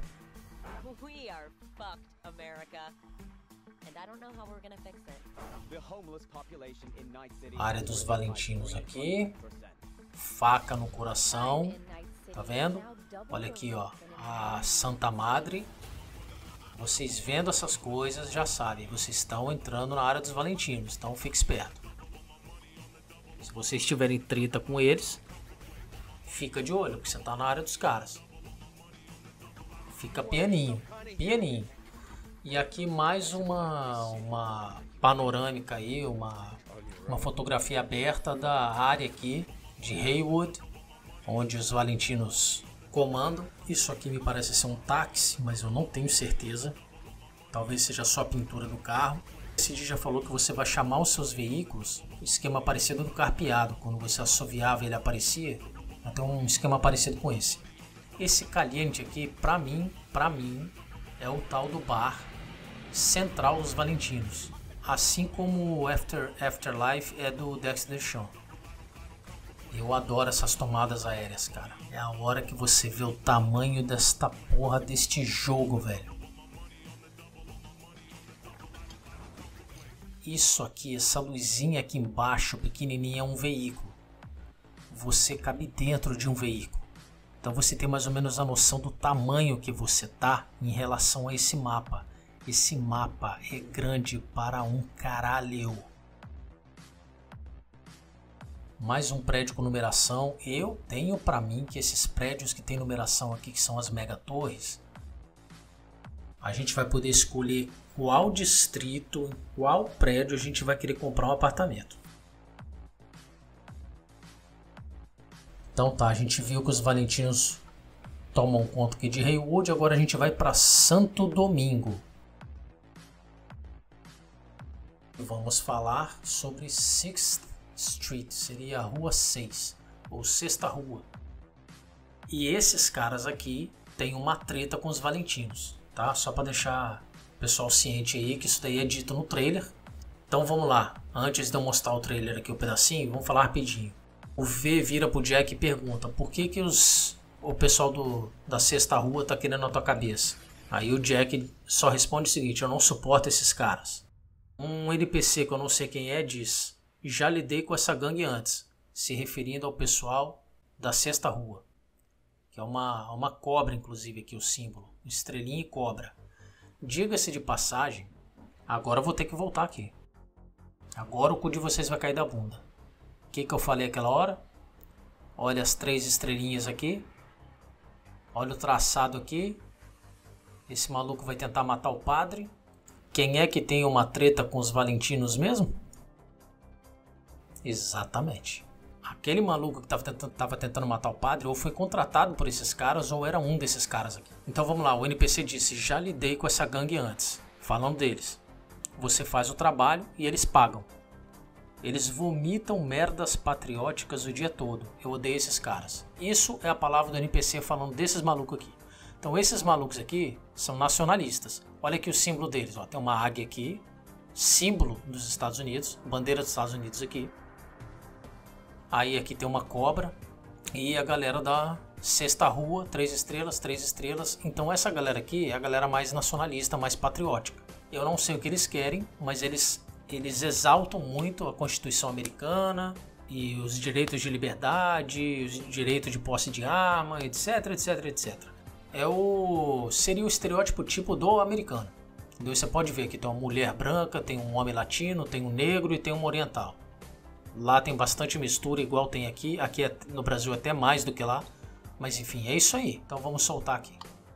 Área dos Valentinos aqui. Faca no coração. Tá vendo? Olha aqui, ó. A Santa Madre. Vocês vendo essas coisas já sabem. Vocês estão entrando na área dos Valentinos. Então fique esperto. Se vocês tiverem treta com eles, fica de olho, porque você tá na área dos caras. Fica pianinho, pianinho. E aqui mais uma, uma panorâmica aí, uma, uma fotografia aberta da área aqui de Haywood, onde os Valentinos comandam. Isso aqui me parece ser um táxi, mas eu não tenho certeza. Talvez seja só a pintura do carro. Cid já falou que você vai chamar os seus veículos, esquema parecido do carpeado, quando você assoviava ele aparecia, tem um esquema parecido com esse. Esse caliente aqui, pra mim, pra mim, é o tal do bar central dos Valentinos, assim como o After, Afterlife é do Dexter Chão. Eu adoro essas tomadas aéreas, cara. É a hora que você vê o tamanho desta porra deste jogo, velho. Isso aqui, essa luzinha aqui embaixo, pequenininha, é um veículo. Você cabe dentro de um veículo. Então você tem mais ou menos a noção do tamanho que você tá em relação a esse mapa. Esse mapa é grande para um caralho. Mais um prédio com numeração. Eu tenho para mim que esses prédios que tem numeração aqui, que são as mega torres, a gente vai poder escolher qual distrito, qual prédio a gente vai querer comprar um apartamento. Então tá, a gente viu que os Valentinos tomam conta aqui de Haywood, agora a gente vai para Santo Domingo. Vamos falar sobre Sixth Street, seria a rua seis, ou sexta rua. E esses caras aqui têm uma treta com os Valentinos, tá? Só para deixar o pessoal ciente aí que isso daí é dito no trailer. Então vamos lá, antes de eu mostrar o trailer aqui, o um pedacinho, vamos falar rapidinho. O V vira pro Jack e pergunta: por que que os, o pessoal do, da sexta rua tá querendo a tua cabeça? Aí o Jack só responde o seguinte: eu não suporto esses caras. Um N P C que eu não sei quem é diz: já lidei com essa gangue antes, se referindo ao pessoal da sexta rua, que é uma, uma cobra, inclusive aqui o símbolo, estrelinha e cobra. Diga-se de passagem, agora eu vou ter que voltar aqui. Agora o cu de vocês vai cair da bunda. O que que eu falei aquela hora? Olha as três estrelinhas aqui. Olha o traçado aqui. Esse maluco vai tentar matar o padre. Quem é que tem uma treta com os Valentinos mesmo? Exatamente. Aquele maluco que estava tentando, tava tentando matar o padre ou foi contratado por esses caras ou era um desses caras aqui. Então vamos lá, o N P C disse: já lidei com essa gangue antes. Falando deles. Você faz o trabalho e eles pagam. Eles vomitam merdas patrióticas o dia todo. Eu odeio esses caras. Isso é a palavra do N P C falando desses malucos aqui. Então esses malucos aqui são nacionalistas. Olha aqui o símbolo deles. Ó. Tem uma águia aqui. Símbolo dos Estados Unidos. Bandeira dos Estados Unidos aqui. Aí aqui tem uma cobra. E a galera da sexta rua. Três estrelas, três estrelas. Então essa galera aqui é a galera mais nacionalista, mais patriótica. Eu não sei o que eles querem, mas eles... Eles exaltam muito a Constituição americana e os direitos de liberdade, os direitos de posse de arma, etc, etc, etcétera. É o, seria o estereótipo tipo do americano. Entendeu? Você pode ver que tem uma mulher branca, tem um homem latino, tem um negro e tem um oriental. Lá tem bastante mistura, igual tem aqui. Aqui é, no Brasil até mais do que lá. Mas enfim, é isso aí. Então vamos soltar aqui.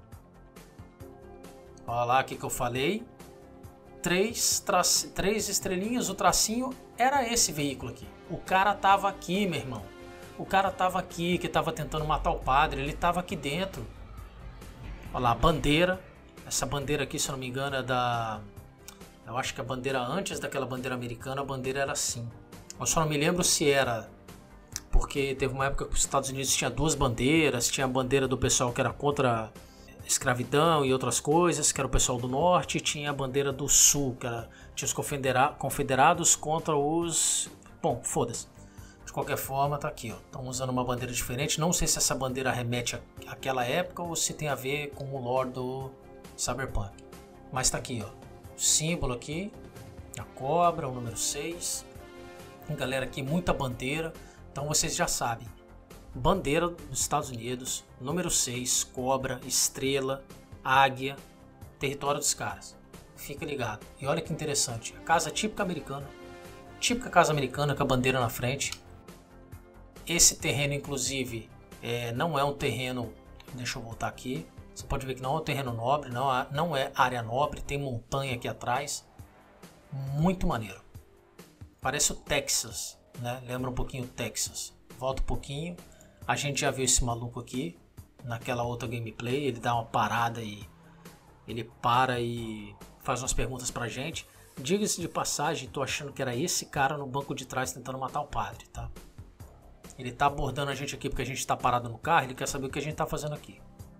Olha lá o que eu falei. Três, trace... Três estrelinhas, o tracinho era esse veículo aqui. O cara tava aqui, meu irmão. O cara tava aqui, que tava tentando matar o padre. Ele tava aqui dentro. Olha lá, a bandeira. Essa bandeira aqui, se eu não me engano, é da... Eu acho que a bandeira antes daquela bandeira americana, a bandeira era assim. Eu só não me lembro se era... Porque teve uma época que os Estados Unidos tinha duas bandeiras. Tinha a bandeira do pessoal que era contra... escravidão e outras coisas, que era o pessoal do norte, e tinha a bandeira do sul, que era, tinha os confedera confederados contra os... Bom, foda-se. De qualquer forma, tá aqui, ó. Estão usando uma bandeira diferente. Não sei se essa bandeira remete àquela época ou se tem a ver com o lore do Cyberpunk. Mas tá aqui, ó. O símbolo aqui, a cobra, o número seis. Galera, aqui muita bandeira. Então vocês já sabem. Bandeira dos Estados Unidos, número seis, cobra, estrela, águia, território dos caras. Fica ligado. E olha que interessante, a casa típica americana, típica casa americana com a bandeira na frente. Esse terreno, inclusive, é, não é um terreno, deixa eu voltar aqui, você pode ver que não é um terreno nobre, não é, não é área nobre, tem montanha aqui atrás. Muito maneiro. Parece o Texas, né? Lembra um pouquinho o Texas. Volta um pouquinho. A gente já viu esse maluco aqui naquela outra gameplay. Ele dá uma parada e ele para e faz umas perguntas pra gente. Diga-se de passagem, tô achando que era esse cara no banco de trás tentando matar o padre, tá? Ele tá abordando a gente aqui porque a gente tá parado no carro, ele quer saber o que a gente tá fazendo aqui.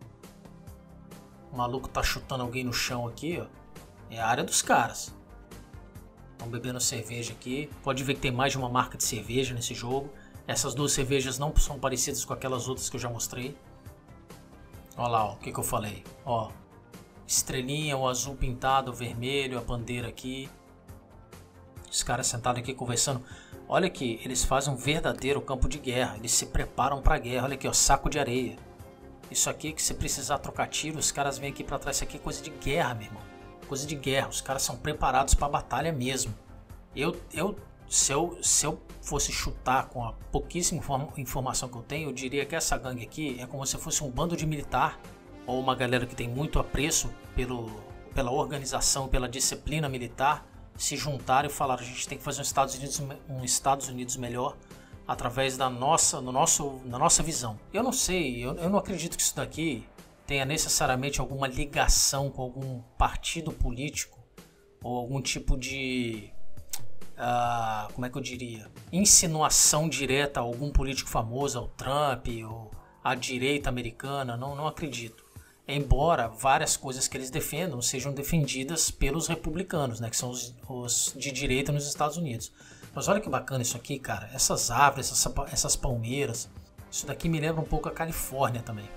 O maluco tá chutando alguém no chão aqui, ó. É a área dos caras. Estão bebendo cerveja aqui. Pode ver que tem mais de uma marca de cerveja nesse jogo. Essas duas cervejas não são parecidas com aquelas outras que eu já mostrei. Olha lá, ó, o que, que eu falei. Ó, estrelinha, o azul pintado, o vermelho, a bandeira aqui. Os caras sentados aqui conversando. Olha aqui, eles fazem um verdadeiro campo de guerra. Eles se preparam pra guerra. Olha aqui, ó, saco de areia. Isso aqui que se precisar trocar tiro, os caras vêm aqui pra trás. Isso aqui é coisa de guerra, meu irmão. Coisa de guerra. Os caras são preparados pra batalha mesmo. Eu, eu, se eu, se eu fosse chutar com a pouquíssima inform informação que eu tenho, eu diria que essa gangue aqui é como se fosse um bando de militar ou uma galera que tem muito apreço pelo, pela organização, pela disciplina militar, se juntaram e falaram: a gente tem que fazer um Estados Unidos, um Estados Unidos melhor através da nossa, no nosso, da nossa visão. Eu não sei, eu, eu não acredito que isso daqui tenha necessariamente alguma ligação com algum partido político ou algum tipo de, uh, como é que eu diria, insinuação direta a algum político famoso, ao Trump ou à direita americana. Não, não acredito. Embora várias coisas que eles defendam sejam defendidas pelos republicanos, né, que são os, os de direita nos Estados Unidos. Mas olha que bacana isso aqui, cara. Essas árvores, essas, essas palmeiras, isso daqui me lembra um pouco a Califórnia também.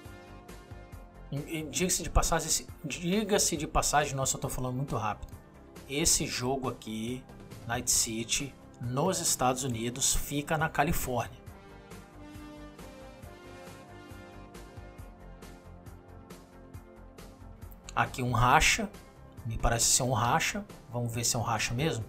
Diga-se de passagem, diga-se de passagem, nossa, eu tô falando muito rápido. Esse jogo aqui, Night City, nos Estados Unidos, fica na Califórnia. Aqui um racha, me parece ser um racha. Vamos ver se é um racha mesmo.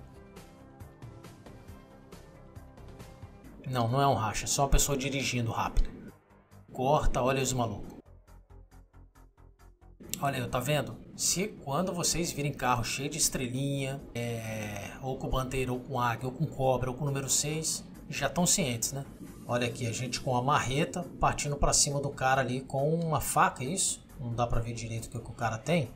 Não, não é um racha, é só uma pessoa dirigindo rápido. Corta, olha os malucos. Olha aí, tá vendo? Se quando vocês virem carro cheio de estrelinha, é, ou com bandeira, ou com águia, ou com cobra, ou com número seis, já estão cientes, né? Olha aqui, a gente com a marreta partindo pra cima do cara ali com uma faca, é isso? Não dá pra ver direito o que o cara tem.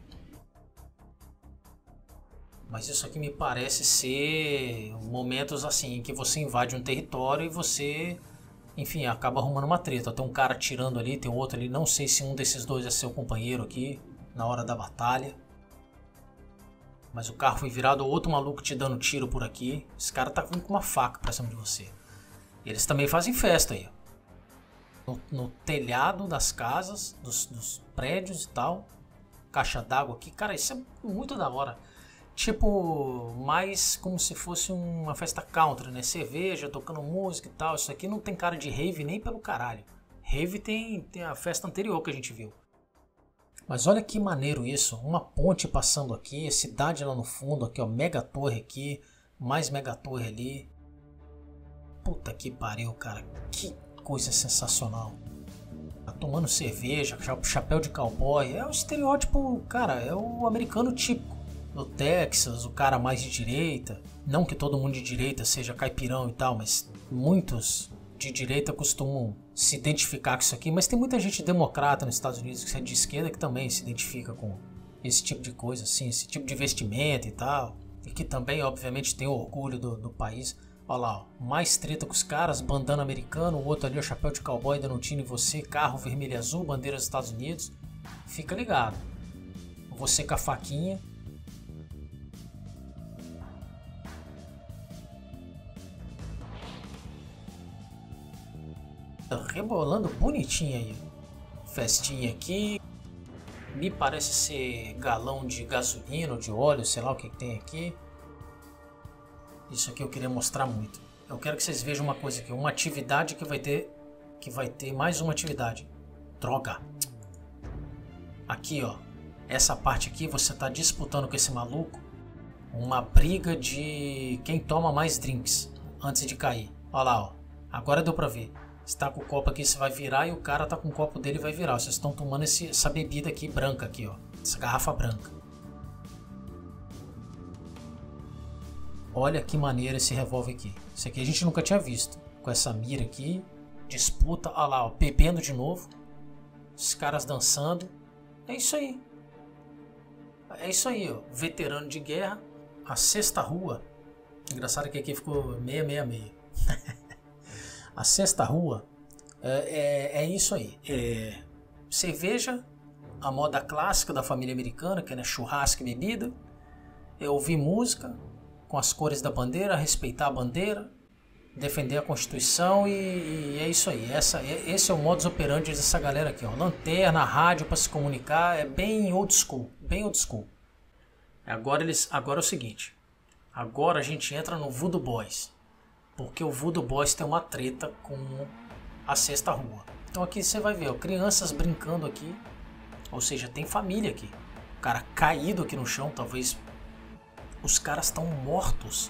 Mas isso aqui me parece ser momentos assim, que você invade um território e você, enfim, acaba arrumando uma treta. Tem um cara atirando ali, tem outro ali. Não sei se um desses dois é seu companheiro aqui, na hora da batalha. Mas o carro foi virado, outro maluco te dando tiro por aqui. Esse cara tá vindo com uma faca pra cima de você. E eles também fazem festa aí, ó. No, no telhado das casas, dos, dos prédios e tal. Caixa d'água aqui. Cara, isso é muito da hora. Tipo, mais como se fosse uma festa country, né? Cerveja, tocando música e tal. Isso aqui não tem cara de rave nem pelo caralho. Rave tem, tem a festa anterior que a gente viu. Mas olha que maneiro isso. Uma ponte passando aqui, cidade lá no fundo, aqui ó, mega torre aqui, mais mega torre ali. Puta que pariu, cara. Que coisa sensacional. Tá tomando cerveja, chapéu de cowboy. É o estereótipo, cara, é o americano típico. No Texas, o cara mais de direita. Não que todo mundo de direita seja caipirão e tal, mas muitos de direita costumam se identificar com isso aqui. Mas tem muita gente democrata nos Estados Unidos que é de esquerda que também se identifica com esse tipo de coisa, assim, esse tipo de vestimenta e tal. E que também, obviamente, tem orgulho do, do país. Olha lá, ó, mais treta com os caras, bandana americano, o outro ali, o chapéu de cowboy dando um tiro em você, carro vermelho e azul, bandeira dos Estados Unidos. Fica ligado. Você com a faquinha. Rebolando bonitinho aí. Festinha aqui. Me parece ser galão de gasolina ou de óleo, sei lá o que tem aqui. Isso aqui eu queria mostrar muito. Eu quero que vocês vejam uma coisa aqui. Uma atividade que vai ter. Que vai ter mais uma atividade. Droga. Aqui, ó. Essa parte aqui você tá disputando com esse maluco. Uma briga de quem toma mais drinks antes de cair. Olha lá, ó. Agora deu pra ver. Você tá com o copo aqui, você vai virar e o cara tá com o copo dele e vai virar. Vocês estão tomando esse, essa bebida aqui branca aqui, ó. Essa garrafa branca. Olha que maneiro esse revólver aqui. Isso aqui a gente nunca tinha visto. Com essa mira aqui. Disputa. Olha lá, ó. Bebendo de novo. Os caras dançando. É isso aí. É isso aí, ó. Veterano de guerra. a sexta rua. Engraçado que aqui ficou seiscentos e sessenta e seis. A sexta rua é, é, é isso aí. É cerveja, a moda clássica da família americana, que é, né, churrasco e bebida. É ouvir música com as cores da bandeira, respeitar a bandeira, defender a Constituição e, e é isso aí. Essa, esse é o modus operandi dessa galera aqui, ó. Lanterna, rádio para se comunicar, é bem old school, bem old school. Agora, eles, agora é o seguinte, agora a gente entra no Voodoo Boys, porque o Voodoo Boys tem uma treta com a sexta rua. Então aqui você vai ver, ó, crianças brincando aqui, ou seja, tem família aqui. O cara caído aqui no chão, talvez os caras estão mortos.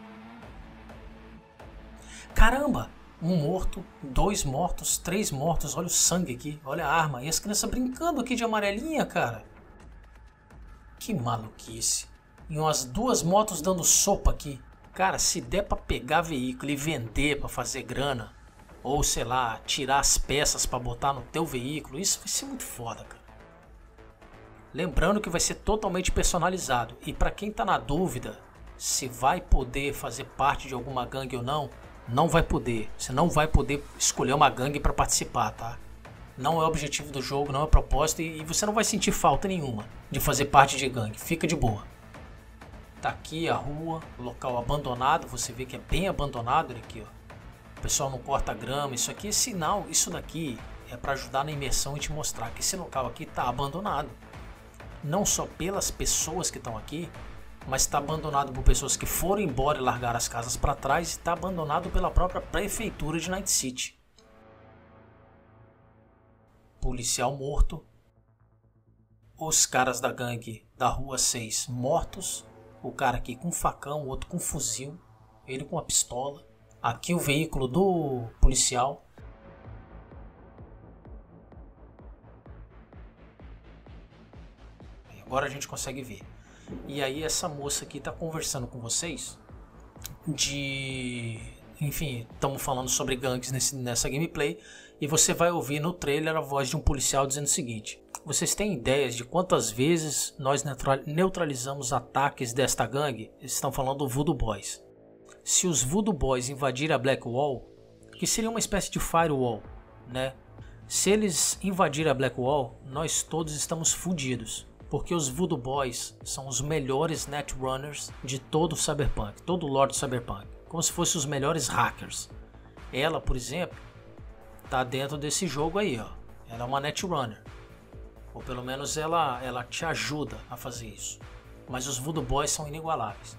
Caramba! Um morto, dois mortos, três mortos. Olha o sangue aqui, olha a arma. E as crianças brincando aqui de amarelinha, cara. Que maluquice. E umas duas motos dando sopa aqui. Cara, se der pra pegar veículo e vender pra fazer grana, ou sei lá, tirar as peças pra botar no teu veículo, isso vai ser muito foda, cara. Lembrando que vai ser totalmente personalizado. E pra quem tá na dúvida se vai poder fazer parte de alguma gangue ou não, não vai poder. Você não vai poder escolher uma gangue para participar, tá? Não é o objetivo do jogo, não é o propósito e você não vai sentir falta nenhuma de fazer parte de gangue. Fica de boa. Tá aqui a rua, local abandonado. Você vê que é bem abandonado aqui, ó. O pessoal não corta grama. Isso aqui é sinal. Isso daqui é para ajudar na imersão e te mostrar que esse local aqui tá abandonado. Não só pelas pessoas que estão aqui, mas está abandonado por pessoas que foram embora e largaram as casas para trás e está abandonado pela própria prefeitura de Night City. Policial morto. Os caras da gangue da rua seis mortos. O cara aqui com facão, o outro com fuzil. Ele com a pistola. Aqui o veículo do policial. Agora a gente consegue ver. E aí essa moça aqui tá conversando com vocês de... Enfim, estamos falando sobre gangues nesse, nessa gameplay. E você vai ouvir no trailer a voz de um policial dizendo o seguinte: vocês têm ideias de quantas vezes nós neutralizamos ataques desta gangue? Eles estão falando do Voodoo Boys. Se os Voodoo Boys invadirem a Black Wall, que seria uma espécie de firewall, né? Se eles invadirem a Black Wall, nós todos estamos fodidos. Porque os Voodoo Boys são os melhores netrunners de todo o Cyberpunk, todo o lore do Cyberpunk. Como se fossem os melhores hackers. Ela, por exemplo, tá dentro desse jogo aí, ó. Ela é uma netrunner. Ou pelo menos ela, ela te ajuda a fazer isso. Mas os Voodoo Boys são inigualáveis.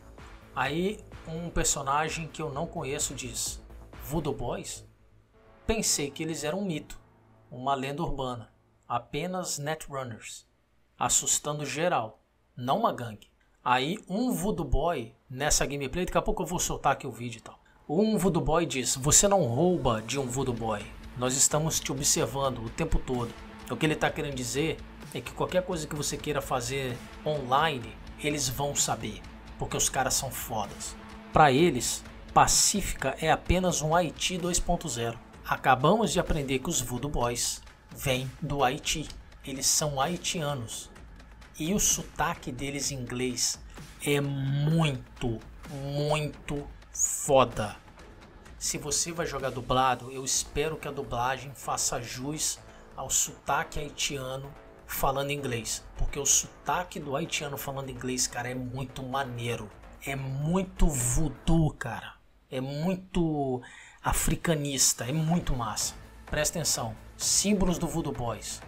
Aí um personagem que eu não conheço diz: Voodoo Boys? Pensei que eles eram um mito, uma lenda urbana. Apenas netrunners. Assustando geral, não uma gangue. Aí um Voodoo Boy, nessa gameplay, daqui a pouco eu vou soltar aqui o vídeo e tal. Um Voodoo Boy diz: você não rouba de um Voodoo Boy, nós estamos te observando o tempo todo. O que ele está querendo dizer é que qualquer coisa que você queira fazer online, eles vão saber, porque os caras são fodas. Para eles, Pacífica é apenas um Haiti dois ponto zero. Acabamos de aprender que os Voodoo Boys vêm do Haiti. Eles são haitianos. E o sotaque deles em inglês é muito, muito foda. Se você vai jogar dublado, eu espero que a dublagem faça jus ao sotaque haitiano falando inglês. Porque o sotaque do haitiano falando inglês, cara, é muito maneiro. É muito voodoo, cara. É muito africanista. É muito massa. Presta atenção. Símbolos do Voodoo Boys.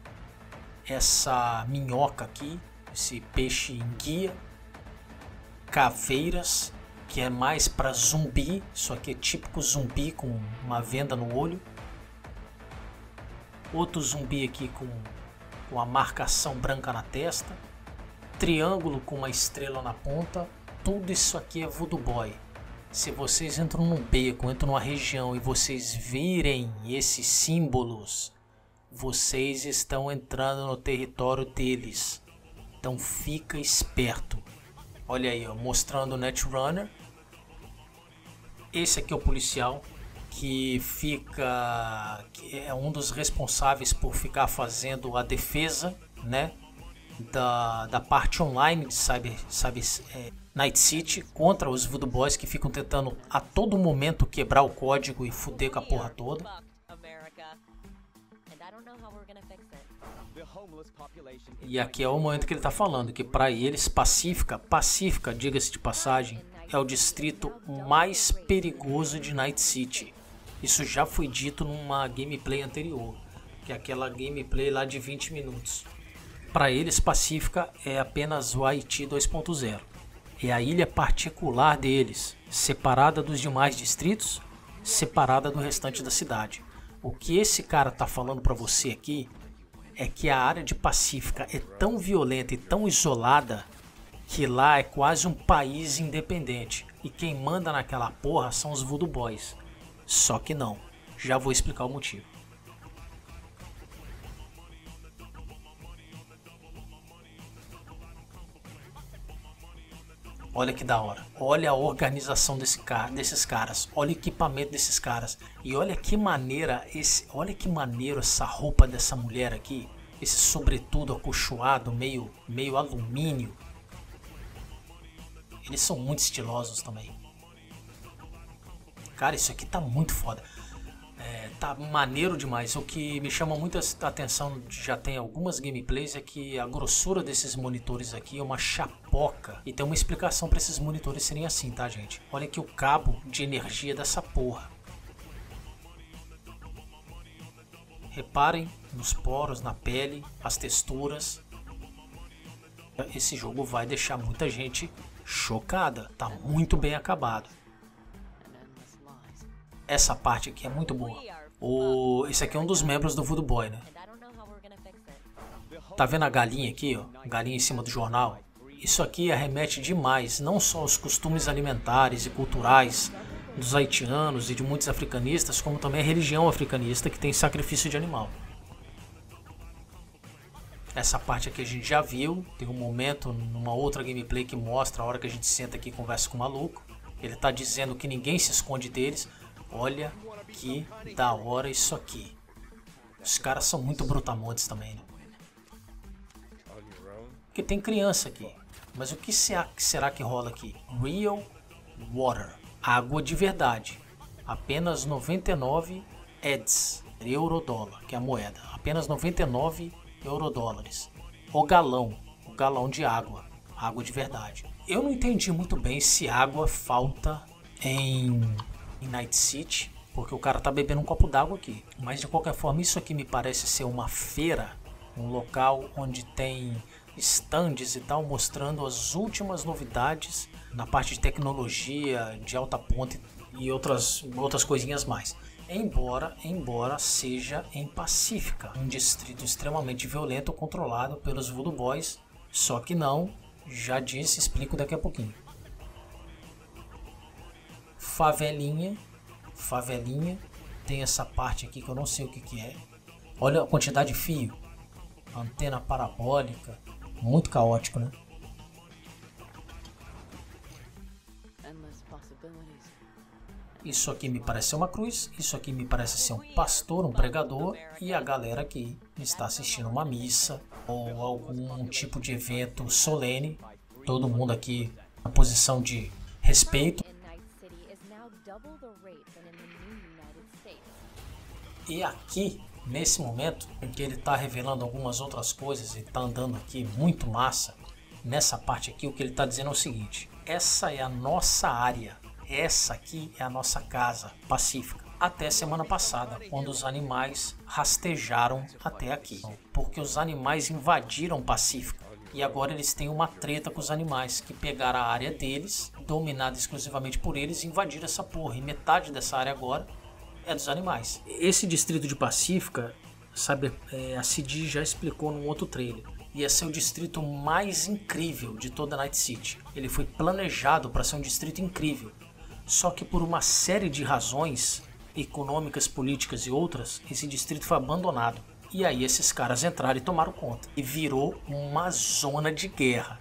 Essa minhoca aqui, esse peixe enguia, caveiras, que é mais para zumbi, isso aqui é típico zumbi com uma venda no olho, outro zumbi aqui com, com a marcação branca na testa, triângulo com uma estrela na ponta, tudo isso aqui é Voodoo Boy. Se vocês entram num beco, entram numa região e vocês virem esses símbolos, vocês estão entrando no território deles. Então fica esperto. Olha aí, ó, mostrando o Netrunner. Esse aqui é o policial que fica, que é um dos responsáveis por ficar fazendo a defesa, né, da, da parte online de Cyber, Cyber é, Night City contra os Voodoo Boys que ficam tentando a todo momento quebrar o código e fuder com a porra toda. E aqui é o momento que ele tá falando que para eles Pacífica, Pacífica, diga-se de passagem, é o distrito mais perigoso de Night City. Isso já foi dito numa gameplay anterior, que é aquela gameplay lá de vinte minutos. Para eles Pacífica é apenas o Haiti dois ponto zero. É a ilha particular deles, separada dos demais distritos, separada do restante da cidade. O que esse cara tá falando para você aqui é que a área de Pacífica é tão violenta e tão isolada que lá é quase um país independente. E quem manda naquela porra são os Voodoo Boys. Só que não. Já vou explicar o motivo. Olha que da hora. Olha a organização desse cara, desses caras. Olha o equipamento desses caras. E olha que maneira esse, olha que maneiro essa roupa dessa mulher aqui. Esse sobretudo acolchoado, meio, meio alumínio. Eles são muito estilosos também. Cara, isso aqui tá muito foda. É, tá maneiro demais. O que me chama muito a atenção, já tem algumas gameplays, é que a grossura desses monitores aqui é uma chapoca. E tem uma explicação para esses monitores serem assim, tá, gente? Olha aqui o cabo de energia dessa porra. Reparem nos poros, na pele, as texturas. Esse jogo vai deixar muita gente chocada. Tá muito bem acabado. Essa parte aqui é muito boa. O... Esse aqui é um dos membros do Voodoo Boy, né? Tá vendo a galinha aqui, ó? Galinha em cima do jornal. Isso aqui arremete demais, não só aos costumes alimentares e culturais dos haitianos e de muitos africanistas, como também a religião africanista que tem sacrifício de animal. Essa parte aqui a gente já viu. Tem um momento numa outra gameplay que mostra a hora que a gente senta aqui e conversa com o maluco. Ele tá dizendo que ninguém se esconde deles. Olha que da hora isso aqui. Os caras são muito brutamontes também, né? Porque tem criança aqui. Mas o que será que rola aqui? Real Water. Água de verdade. Apenas noventa e nove eds. Euro-dólar, que é a moeda. Apenas noventa e nove eurodólares. O galão. O galão de água. Água de verdade. Eu não entendi muito bem se água falta em... em Night City, porque o cara tá bebendo um copo d'água aqui. Mas de qualquer forma, isso aqui me parece ser uma feira, um local onde tem stands e tal, mostrando as últimas novidades na parte de tecnologia, de alta ponta e outras, outras coisinhas mais. Embora, embora seja em Pacífica, um distrito extremamente violento, controlado pelos Voodoo Boys, só que não, já disse, explico daqui a pouquinho. Favelinha, favelinha, tem essa parte aqui que eu não sei o que que é. Olha a quantidade de fio, antena parabólica, muito caótico, né? Isso aqui me parece ser uma cruz, isso aqui me parece ser um pastor, um pregador, e a galera aqui está assistindo uma missa ou algum tipo de evento solene. Todo mundo aqui na posição de respeito. E aqui, nesse momento em que ele está revelando algumas outras coisas e está andando aqui muito massa, nessa parte aqui o que ele está dizendo é o seguinte: essa é a nossa área, essa aqui é a nossa casa pacífica. Até semana passada, quando os animais rastejaram até aqui, porque os animais invadiram Pacífica. E agora eles têm uma treta com os animais, que pegaram a área deles, dominada exclusivamente por eles, e invadiram essa porra. E metade dessa área agora é dos animais. Esse distrito de Pacífica, sabe, é, a C D já explicou num outro trailer, ia ser o distrito mais incrível de toda Night City. Ele foi planejado para ser um distrito incrível, só que por uma série de razões econômicas, políticas e outras, esse distrito foi abandonado. E aí esses caras entraram e tomaram conta. E virou uma zona de guerra.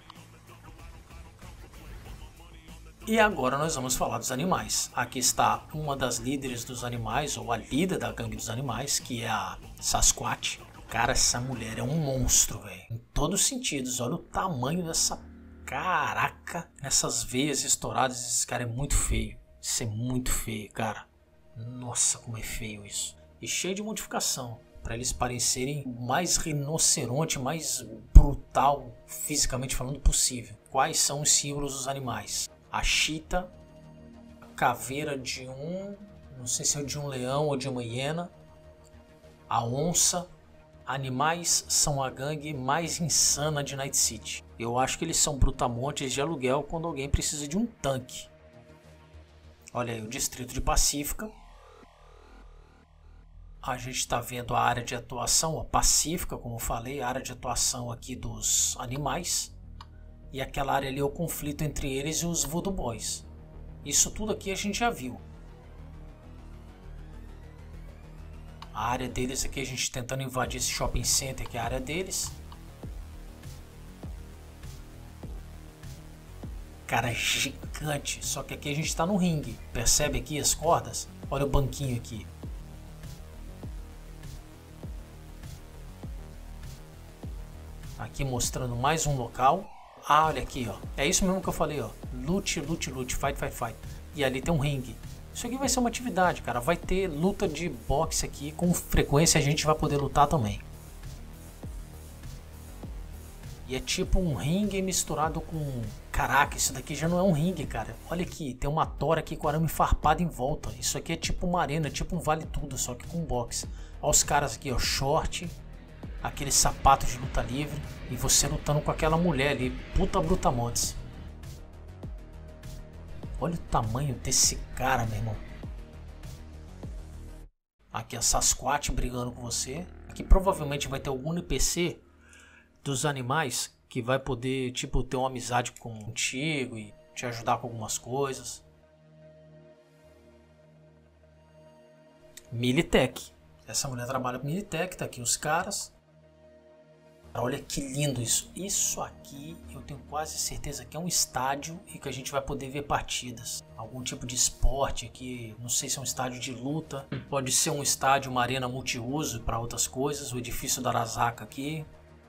E agora nós vamos falar dos animais. Aqui está uma das líderes dos animais, ou a líder da gangue dos animais, que é a Sasquatch. Cara, essa mulher é um monstro, velho. Em todos os sentidos. Olha o tamanho dessa... Caraca. Essas veias estouradas, esse cara é muito feio. Isso é muito feio, cara. Nossa, como é feio isso. E cheio de modificação. Pra eles parecerem o mais rinoceronte, mais brutal, fisicamente falando, possível. Quais são os símbolos dos animais? A chita, a caveira de um... Não sei se é de um leão ou de uma hiena. A onça. Animais são a gangue mais insana de Night City. Eu acho que eles são brutamontes de aluguel quando alguém precisa de um tanque. Olha aí, o distrito de Pacífica. A gente está vendo a área de atuação, a Pacífica, como eu falei, a área de atuação aqui dos animais. E aquela área ali é o conflito entre eles e os Voodoo Boys. Isso tudo aqui a gente já viu. A área deles aqui, a gente tentando invadir esse shopping center, que é a área deles. Cara, é gigante. Só que aqui a gente está no ringue. Percebe aqui as cordas? Olha o banquinho aqui. Aqui mostrando mais um local. Ah, olha aqui, ó. É isso mesmo que eu falei, ó. Lute, lute, lute. Fight, fight, fight. E ali tem um ringue. Isso aqui vai ser uma atividade, cara. Vai ter luta de boxe aqui. Com frequência a gente vai poder lutar também. E é tipo um ringue misturado com... Caraca, isso daqui já não é um ringue, cara. Olha aqui, tem uma tora aqui com arame farpado em volta. Isso aqui é tipo uma arena, tipo um vale tudo, só que com boxe. Olha os caras aqui, ó. Short. Aqueles sapatos de luta livre. E você lutando com aquela mulher ali. Puta brutamontes. Olha o tamanho desse cara, meu irmão. Aqui a Sasquatch brigando com você. Aqui provavelmente vai ter algum N P C dos animais que vai poder, tipo, ter uma amizade contigo e te ajudar com algumas coisas. Militech. Essa mulher trabalha com Militech, tá aqui os caras. Olha que lindo isso. Isso aqui eu tenho quase certeza que é um estádio e que a gente vai poder ver partidas. Algum tipo de esporte aqui. Não sei se é um estádio de luta. Pode ser um estádio, uma arena multiuso para outras coisas. O edifício da Arasaka aqui.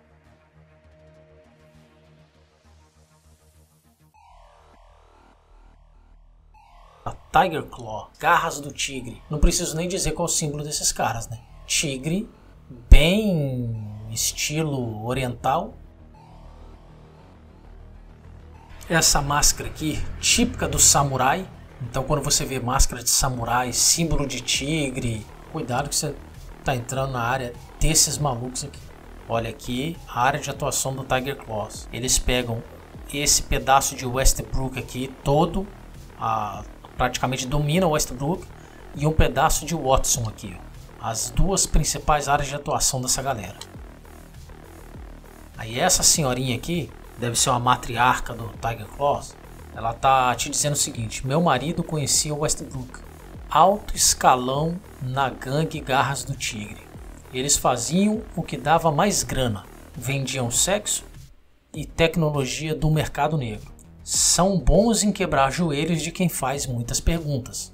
A Tiger Claw. Garras do tigre. Não preciso nem dizer qual é o símbolo desses caras, né? Tigre. Bem... estilo oriental. Essa máscara aqui, típica do samurai. Então quando você vê máscara de samurai, símbolo de tigre, cuidado que você tá entrando na área desses malucos aqui. Olha aqui a área de atuação do Tiger Claws. Eles pegam esse pedaço de Westbrook aqui todo, a, praticamente domina Westbrook, e um pedaço de Watson aqui. As duas principais áreas de atuação dessa galera. Aí essa senhorinha aqui, deve ser uma matriarca do Tiger Claws, ela tá te dizendo o seguinte: meu marido conhecia o Westbrook, alto escalão na gangue Garras do Tigre. Eles faziam o que dava mais grana, vendiam sexo e tecnologia do mercado negro. São bons em quebrar joelhos de quem faz muitas perguntas.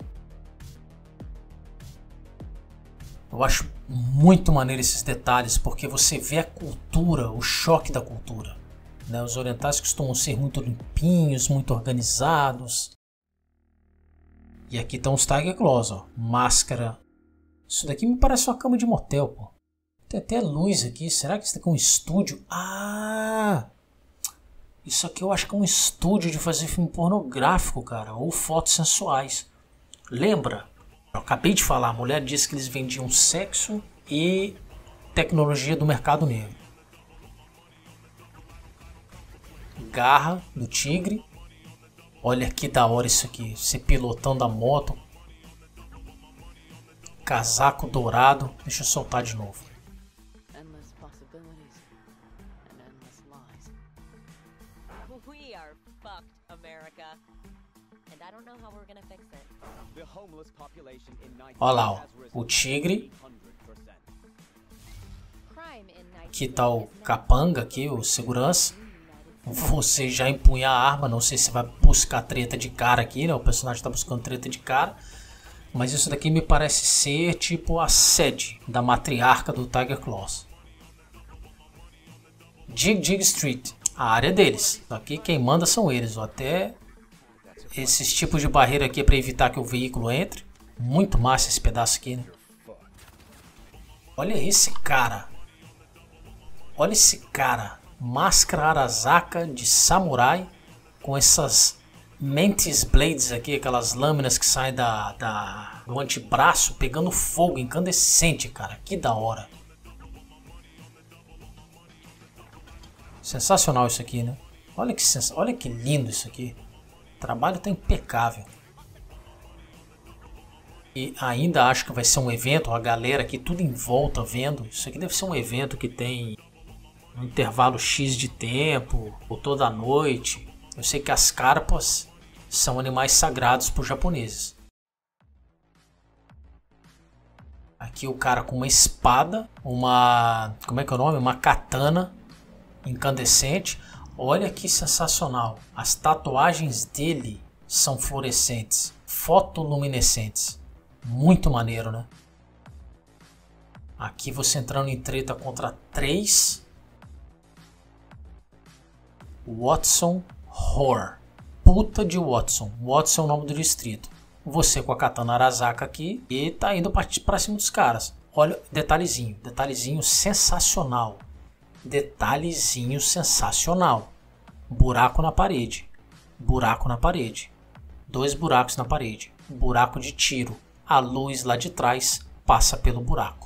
Eu acho muito maneiro esses detalhes, porque você vê a cultura, o choque da cultura. Né? Os orientais costumam ser muito limpinhos, muito organizados. E aqui estão os Tiger Claws, ó. Máscara. Isso daqui me parece uma cama de motel, pô. Tem até luz aqui. Será que isso daqui é um estúdio? Ah! Isso aqui eu acho que é um estúdio de fazer filme pornográfico, cara. Ou fotos sensuais. Lembra? Eu acabei de falar, a mulher disse que eles vendiam sexo e tecnologia do mercado negro. Garra do tigre. Olha que da hora isso aqui. Você pilotando a moto. Casaco dourado. Deixa eu soltar de novo. Olha lá, ó, o tigre. Aqui tá o capanga aqui, o segurança. Você já empunha a arma, não sei se vai buscar treta de cara aqui, né? O personagem tá buscando treta de cara. Mas isso daqui me parece ser tipo a sede da matriarca do Tiger Claws. Jig Jig Street, a área deles. Aqui quem manda são eles. Até esses tipos de barreira aqui é para evitar que o veículo entre. Muito massa esse pedaço aqui, né? Olha esse cara. Olha esse cara. Máscara Arasaka de samurai com essas Mantis Blades aqui, aquelas lâminas que saem da, da, do antebraço pegando fogo, incandescente, cara. Que da hora. Sensacional isso aqui, né? Olha que, sens... Olha que lindo isso aqui. O trabalho tá impecável. E ainda acho que vai ser um evento, a galera aqui tudo em volta vendo. Isso aqui deve ser um evento que tem um intervalo X de tempo, ou toda noite. Eu sei que as carpas são animais sagrados para os japoneses. Aqui o cara com uma espada, uma... como é que é o nome? Uma katana incandescente. Olha que sensacional. As tatuagens dele são fluorescentes, fotoluminescentes. Muito maneiro, né? Aqui você entrando em treta contra três Watson Horror. Puta de Watson. Watson é o nome do distrito. Você com a katana Arasaka aqui e tá indo pra cima dos caras. Olha, detalhezinho. Detalhezinho sensacional. Detalhezinho sensacional. Buraco na parede. Buraco na parede. Dois buracos na parede. Buraco de tiro. A luz lá de trás passa pelo buraco.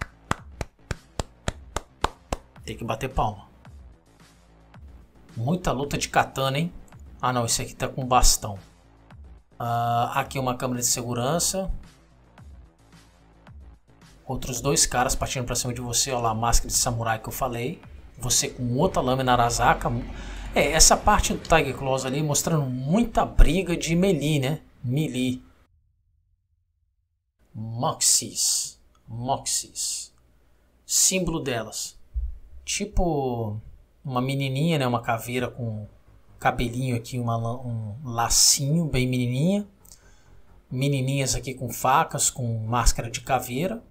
Tem que bater palma. Muita luta de katana, hein? Ah não, esse aqui tá com bastão. Uh, aqui uma câmera de segurança. Outros dois caras partindo pra cima de você. Olha lá, a máscara de samurai que eu falei. Você com outra lâmina Arasaka. É, essa parte do Tiger Claws ali mostrando muita briga de melee, né? Melee. Moxies. Moxies. Símbolo delas. Tipo uma menininha, né? Uma caveira com cabelinho aqui, uma, um lacinho bem menininha. Menininhas aqui com facas, com máscara de caveira.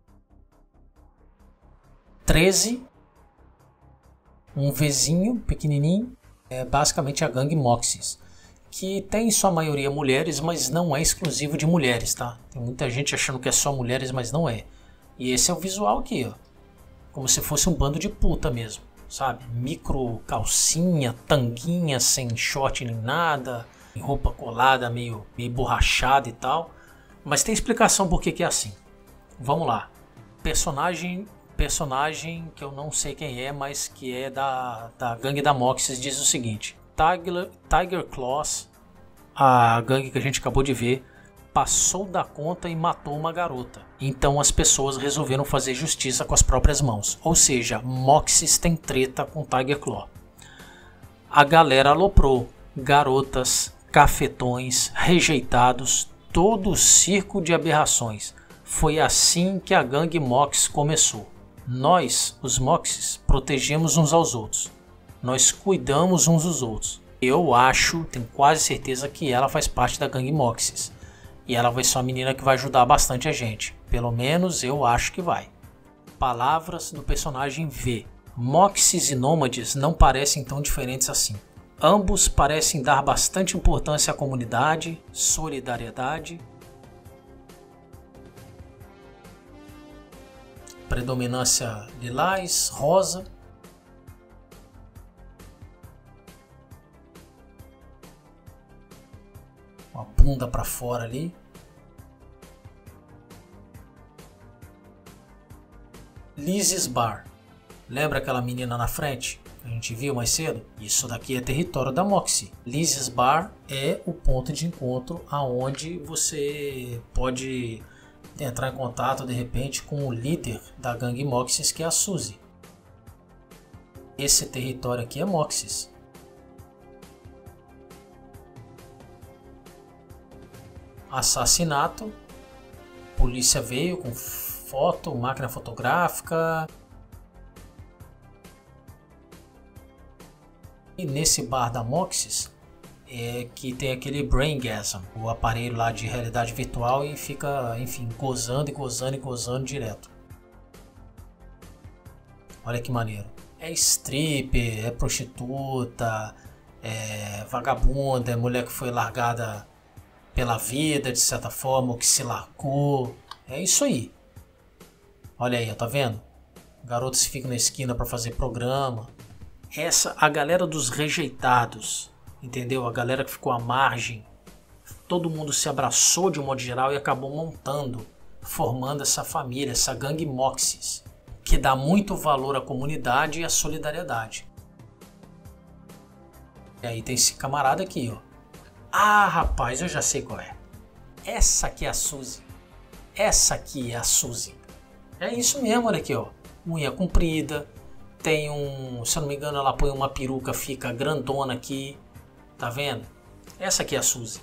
treze. Um Vzinho pequenininho. É basicamente a gangue Moxies. Que tem em sua maioria mulheres, mas não é exclusivo de mulheres, tá? Tem muita gente achando que é só mulheres, mas não é. E esse é o visual aqui, ó. Como se fosse um bando de puta mesmo, sabe? Micro calcinha, tanguinha, sem short nem nada, roupa colada, meio, meio borrachada e tal. Mas tem explicação por que que é assim. Vamos lá. Personagem, personagem que eu não sei quem é, mas que é da, da gangue da Moxies, diz o seguinte. Tiger, Tiger Claws, a gangue que a gente acabou de ver, passou da conta e matou uma garota. Então as pessoas resolveram fazer justiça com as próprias mãos. Ou seja, Moxies tem treta com Tiger Claw. A galera aloprou. Garotas, cafetões, rejeitados, todo o circo de aberrações. Foi assim que a gangue Mox começou. Nós, os Moxies, protegemos uns aos outros. Nós cuidamos uns dos outros. Eu acho, tenho quase certeza que ela faz parte da gangue Moxies. E ela vai ser uma menina que vai ajudar bastante a gente. Pelo menos eu acho que vai. Palavras do personagem V. Moxies e Nômades não parecem tão diferentes assim. Ambos parecem dar bastante importância à comunidade, solidariedade. Predominância lilás, rosa. Uma bunda para fora ali. Liz's Bar. Lembra aquela menina na frente que a gente viu mais cedo? Isso daqui é território da Moxie. Liz's Bar é o ponto de encontro aonde você pode entrar em contato de repente com o líder da gangue Moxies, que é a Suzy. Esse território aqui é Moxies. Assassinato. Polícia veio com foto, máquina fotográfica. E nesse bar da Moxies é que tem aquele Braingasm, o aparelho lá de realidade virtual, e fica, enfim, gozando e gozando e gozando direto. Olha que maneiro. É stripper, é prostituta, é vagabunda, é mulher que foi largada pela vida, de certa forma, ou que se largou. É isso aí. Olha aí, tá vendo? Garotos que ficam na esquina para fazer programa. Essa, a galera dos rejeitados, entendeu? A galera que ficou à margem. Todo mundo se abraçou de um modo geral e acabou montando, formando essa família, essa gangue Moxis, que dá muito valor à comunidade e à solidariedade. E aí tem esse camarada aqui, ó. Ah, rapaz, eu já sei qual é. Essa aqui é a Suzy. Essa aqui é a Suzy. É isso mesmo, olha aqui, ó. Unha comprida. Tem um, se eu não me engano, ela põe uma peruca, fica grandona aqui. Tá vendo? Essa aqui é a Suzy.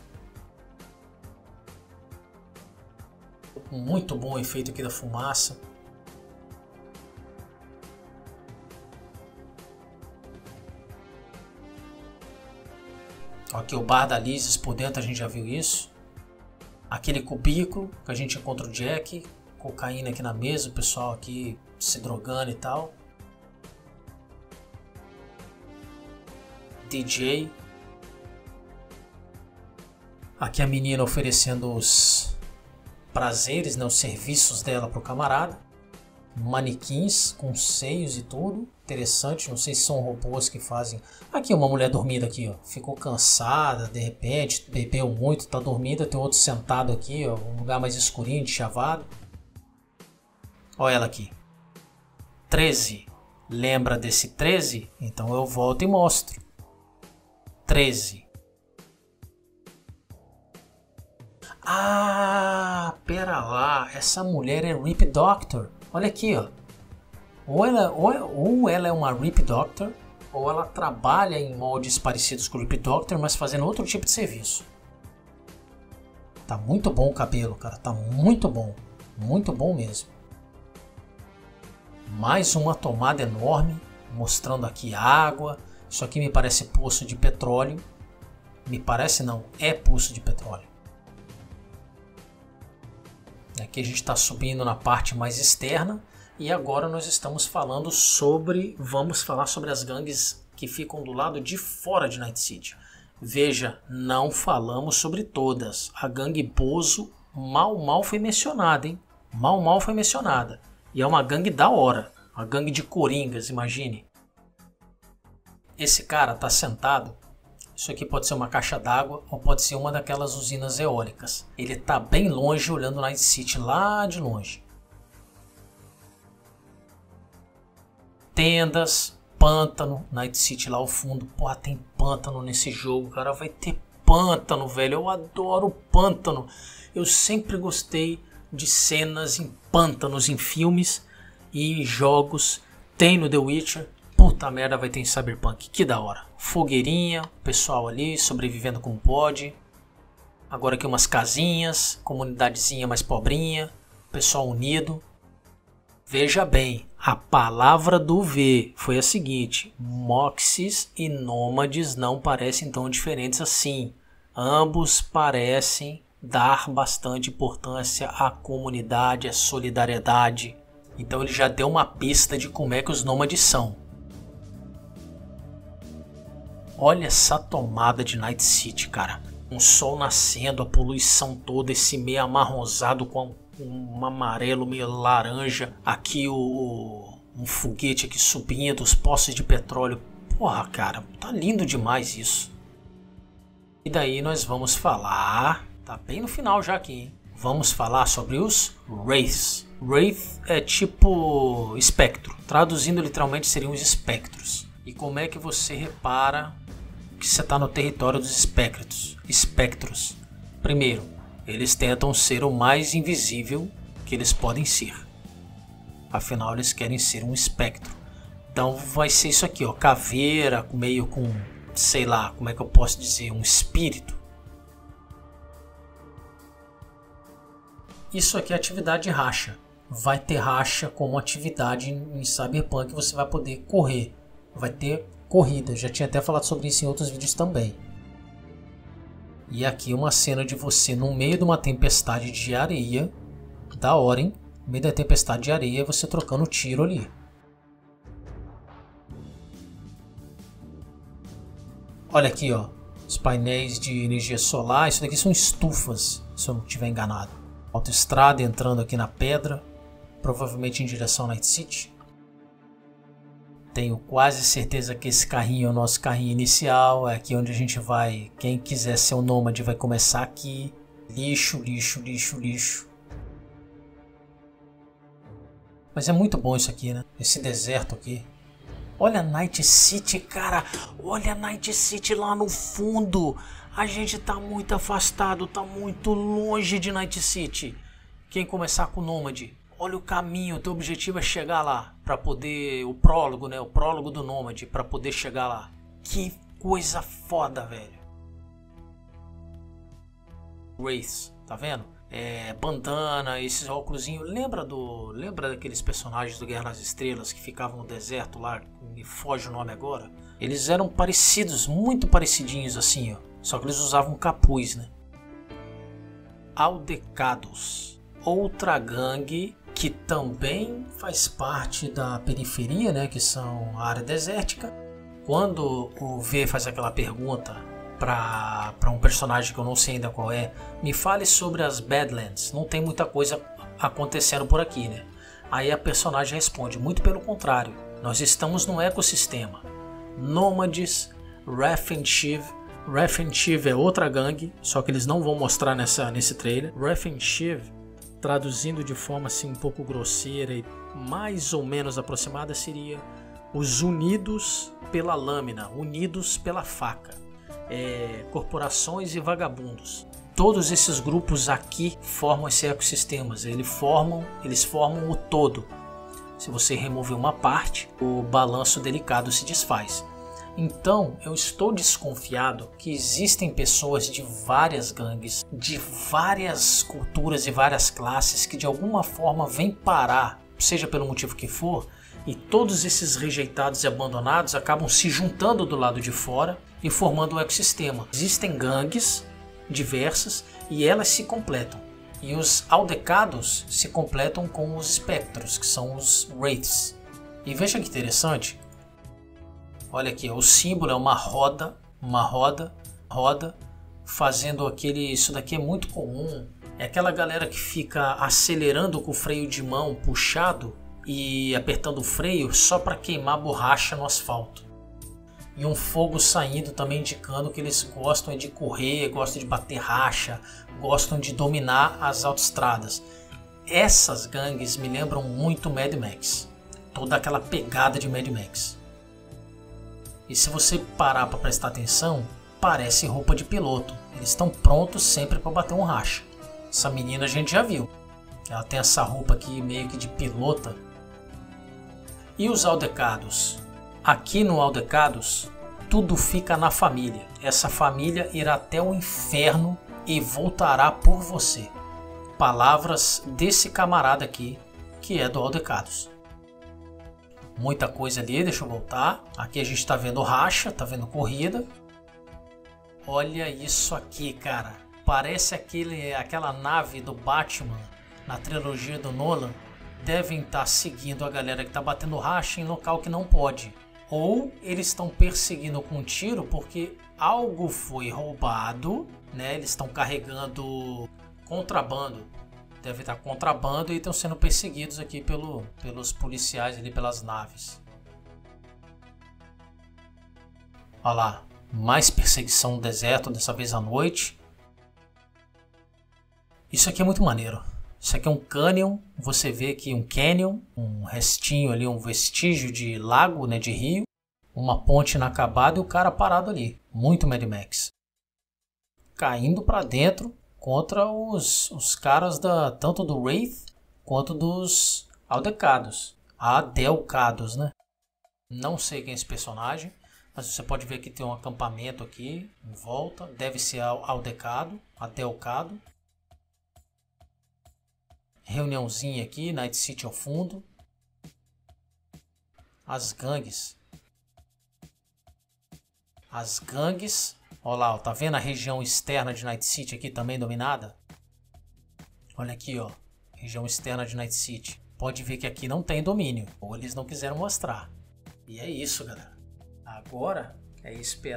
Muito bom o efeito aqui da fumaça. Aqui o bar da Liz por dentro, a gente já viu isso. Aquele cubículo que a gente encontra o Jack. Cocaína aqui na mesa, o pessoal aqui se drogando e tal. D J. Aqui a menina oferecendo os prazeres, né, os serviços dela pro camarada. Manequins com seios e tudo. Interessante, não sei se são robôs que fazem. Aqui uma mulher dormida aqui, ó. Ficou cansada, de repente, bebeu muito, tá dormida. Tem outro sentado aqui, ó, um lugar mais escurinho, de chavado. Olha ela aqui. treze. Lembra desse treze? Então eu volto e mostro. treze. Ah, pera lá. Essa mulher é Rip Doctor. Olha aqui, ó. Ou ela, ou, ou ela é uma Rip Doctor, ou ela trabalha em moldes parecidos com o Rip Doctor, mas fazendo outro tipo de serviço. Tá muito bom o cabelo, cara. Tá muito bom. Muito bom mesmo. Mais uma tomada enorme, mostrando aqui água. Isso aqui me parece poço de petróleo. Me parece não, é poço de petróleo. Aqui a gente está subindo na parte mais externa. E agora nós estamos falando sobre... Vamos falar sobre as gangues que ficam do lado de fora de Night City. Veja, não falamos sobre todas. A gangue Bozo mal mal foi mencionada, hein? Mal mal foi mencionada. E é uma gangue da hora. Uma gangue de coringas, imagine. Esse cara tá sentado. Isso aqui pode ser uma caixa d'água ou pode ser uma daquelas usinas eólicas. Ele tá bem longe, olhando Night City lá de longe. Tendas, pântano, Night City lá ao fundo. Porra, tem pântano nesse jogo, cara. Vai ter pântano, velho. Eu adoro pântano. Eu sempre gostei de cenas em pântanos em filmes e jogos. Tem no The Witcher. Puta merda, vai ter em Cyberpunk. Que da hora. Fogueirinha, pessoal ali sobrevivendo como pode. Agora aqui umas casinhas, comunidadezinha mais pobrinha, pessoal unido. Veja bem, a palavra do V foi a seguinte: Moxis e Nômades não parecem tão diferentes assim. Ambos parecem dar bastante importância à comunidade, à solidariedade. Então ele já deu uma pista de como é que os Nômades são. Olha essa tomada de Night City, cara. Um sol nascendo, a poluição toda, esse meio amarronzado com um amarelo meio laranja. Aqui o um foguete aqui subindo, os poços de petróleo. Porra, cara, tá lindo demais isso. E daí nós vamos falar... Tá bem no final já aqui, hein? Vamos falar sobre os Wraiths. Wraith é tipo espectro. Traduzindo literalmente seriam os espectros. E como é que você repara que você está no território dos espectros? Espectros. Primeiro, eles tentam ser o mais invisível que eles podem ser. Afinal, eles querem ser um espectro. Então vai ser isso aqui, ó, caveira, meio com, sei lá, como é que eu posso dizer, um espírito. Isso aqui é atividade racha. Vai ter racha como atividade em Cyberpunk, você vai poder correr. Vai ter corrida, já tinha até falado sobre isso em outros vídeos também. E aqui uma cena de você no meio de uma tempestade de areia. Da hora, hein? No meio da tempestade de areia, você trocando tiro ali. Olha aqui, ó. Os painéis de energia solar. Isso daqui são estufas, se eu não estiver enganado. Autoestrada entrando aqui na pedra. Provavelmente em direção a Night City. Tenho quase certeza que esse carrinho é o nosso carrinho inicial. É aqui onde a gente vai. Quem quiser ser um nômade vai começar aqui. Lixo, lixo, lixo, lixo. Mas é muito bom isso aqui, né? Esse deserto aqui. Olha a Night City, cara. Olha a Night City lá no fundo. A gente tá muito afastado, tá muito longe de Night City. Quem começar com o Nômade, olha o caminho, o teu objetivo é chegar lá. Pra poder, o prólogo, né? O prólogo do Nômade, pra poder chegar lá. Que coisa foda, velho. Wraiths, tá vendo? É, bandana, esses óculosinhos. Lembra do, lembra daqueles personagens do Guerra nas Estrelas que ficavam no deserto lá? Me foge o nome agora. Eles eram parecidos, muito parecidinhos assim, ó. Só que eles usavam capuz, né? Aldecados, outra gangue que também faz parte da periferia, né? Que são a área desértica. Quando o V faz aquela pergunta para um personagem que eu não sei ainda qual é, me fale sobre as Badlands, não tem muita coisa acontecendo por aqui, né? Aí a personagem responde, muito pelo contrário, nós estamos num ecossistema. Nômades, Wrath and Shiv. Wrath and Shiv é outra gangue, só que eles não vão mostrar nessa, nesse trailer. Wrath and Shiv, traduzindo de forma assim um pouco grosseira e mais ou menos aproximada, seria os unidos pela lâmina, unidos pela faca. É, corporações e vagabundos. Todos esses grupos aqui formam esse ecossistema. Eles formam, eles formam o todo. Se você remover uma parte, o balanço delicado se desfaz. Então, eu estou desconfiado que existem pessoas de várias gangues, de várias culturas e várias classes que de alguma forma vêm parar, seja pelo motivo que for, e todos esses rejeitados e abandonados acabam se juntando do lado de fora e formando um ecossistema. Existem gangues diversas e elas se completam. E os aldecados se completam com os espectros, que são os wraiths. E veja que interessante. Olha aqui, o símbolo é uma roda, uma roda, roda, fazendo aquele... Isso daqui é muito comum. É aquela galera que fica acelerando com o freio de mão puxado e apertando o freio só para queimar borracha no asfalto. E um fogo saindo também indicando que eles gostam de correr, gostam de bater racha, gostam de dominar as autoestradas. Essas gangues me lembram muito Mad Max. Toda aquela pegada de Mad Max. E se você parar para prestar atenção, parece roupa de piloto. Eles estão prontos sempre para bater um racha. Essa menina a gente já viu. Ela tem essa roupa aqui meio que de pilota. E os aldecados? Aqui no Aldecados, tudo fica na família. Essa família irá até o inferno e voltará por você. Palavras desse camarada aqui, que é do Aldecados. Muita coisa ali, deixa eu voltar. Aqui a gente está vendo racha, está vendo corrida. Olha isso aqui, cara. Parece aquele, aquela nave do Batman na trilogia do Nolan. Devem estar seguindo a galera que está batendo racha em local que não pode. Ou eles estão perseguindo com tiro porque algo foi roubado, né? Eles estão carregando contrabando. Deve estar contrabando e estão sendo perseguidos aqui pelo, pelos policiais ali, pelas naves. Olha lá, mais perseguição no deserto, dessa vez à noite. Isso aqui é muito maneiro. Isso aqui é um canyon, você vê aqui um canyon, um restinho ali, um vestígio de lago, né, de rio, uma ponte inacabada e o cara parado ali. Muito Mad Max. Caindo para dentro contra os, os caras da, tanto do Wraith quanto dos Aldecados. Adelcados, né? Não sei quem é esse personagem, mas você pode ver que tem um acampamento aqui em volta. Deve ser Aldecado, Adelcado. Reuniãozinha aqui, Night City ao fundo. As gangues. As gangues. Olha lá, ó, tá vendo a região externa de Night City aqui também dominada? Olha aqui, ó. Região externa de Night City. Pode ver que aqui não tem domínio. Ou eles não quiseram mostrar. E é isso, galera. Agora é esperar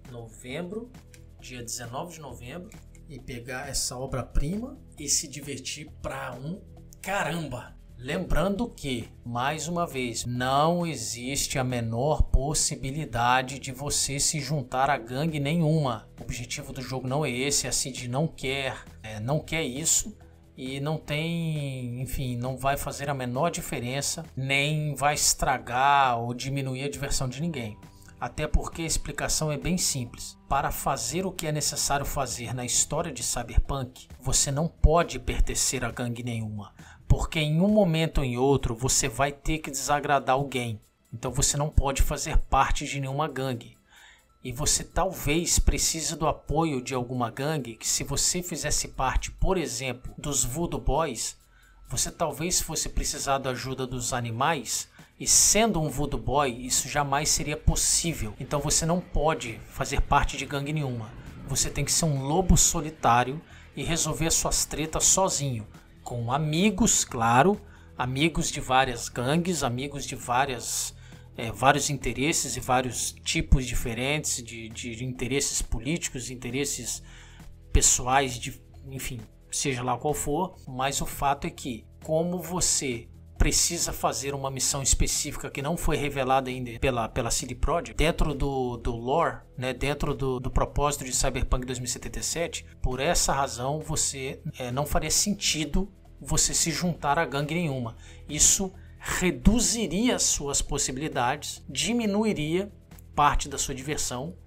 novembro, dia dezenove de novembro, e pegar essa obra-prima e se divertir pra um caramba. Lembrando que, mais uma vez, não existe a menor possibilidade de você se juntar a gangue nenhuma. O objetivo do jogo não é esse, a C I D não quer, é, não quer isso. E não tem, enfim, não vai fazer a menor diferença, nem vai estragar ou diminuir a diversão de ninguém. Até porque a explicação é bem simples. Para fazer o que é necessário fazer na história de Cyberpunk, você não pode pertencer a gangue nenhuma. Porque em um momento ou em outro você vai ter que desagradar alguém. Então você não pode fazer parte de nenhuma gangue. E você talvez precise do apoio de alguma gangue que, se você fizesse parte, por exemplo, dos Voodoo Boys, você talvez fosse precisar da ajuda dos animais, e sendo um Voodoo Boy, isso jamais seria possível. Então você não pode fazer parte de gangue nenhuma. Você tem que ser um lobo solitário e resolver suas tretas sozinho, com amigos, claro, amigos de várias gangues, amigos de várias... É, vários interesses e vários tipos diferentes de, de, de interesses políticos, interesses pessoais, de, enfim, seja lá qual for. Mas o fato é que, como você precisa fazer uma missão específica que não foi revelada ainda pela, pela C D Projekt, dentro do, do lore, né, dentro do, do propósito de Cyberpunk dois mil e setenta e sete, por essa razão você é, não faria sentido você se juntar a gangue nenhuma. Isso reduziria suas possibilidades, diminuiria parte da sua diversão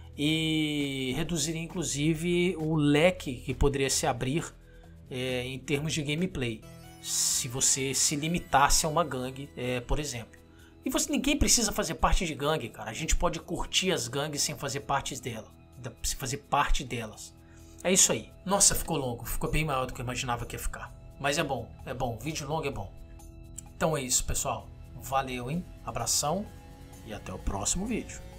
e reduziria inclusive o leque que poderia se abrir é, em termos de gameplay, se você se limitasse a uma gangue, é, por exemplo. E você, ninguém precisa fazer parte de gangue, cara. A gente pode curtir as gangues sem fazer parte dela, sem fazer parte delas. É isso aí. Nossa, ficou longo, ficou bem maior do que eu imaginava que ia ficar. Mas é bom, é bom, vídeo longo é bom. Então é isso, pessoal. Valeu, hein? Abração e até o próximo vídeo.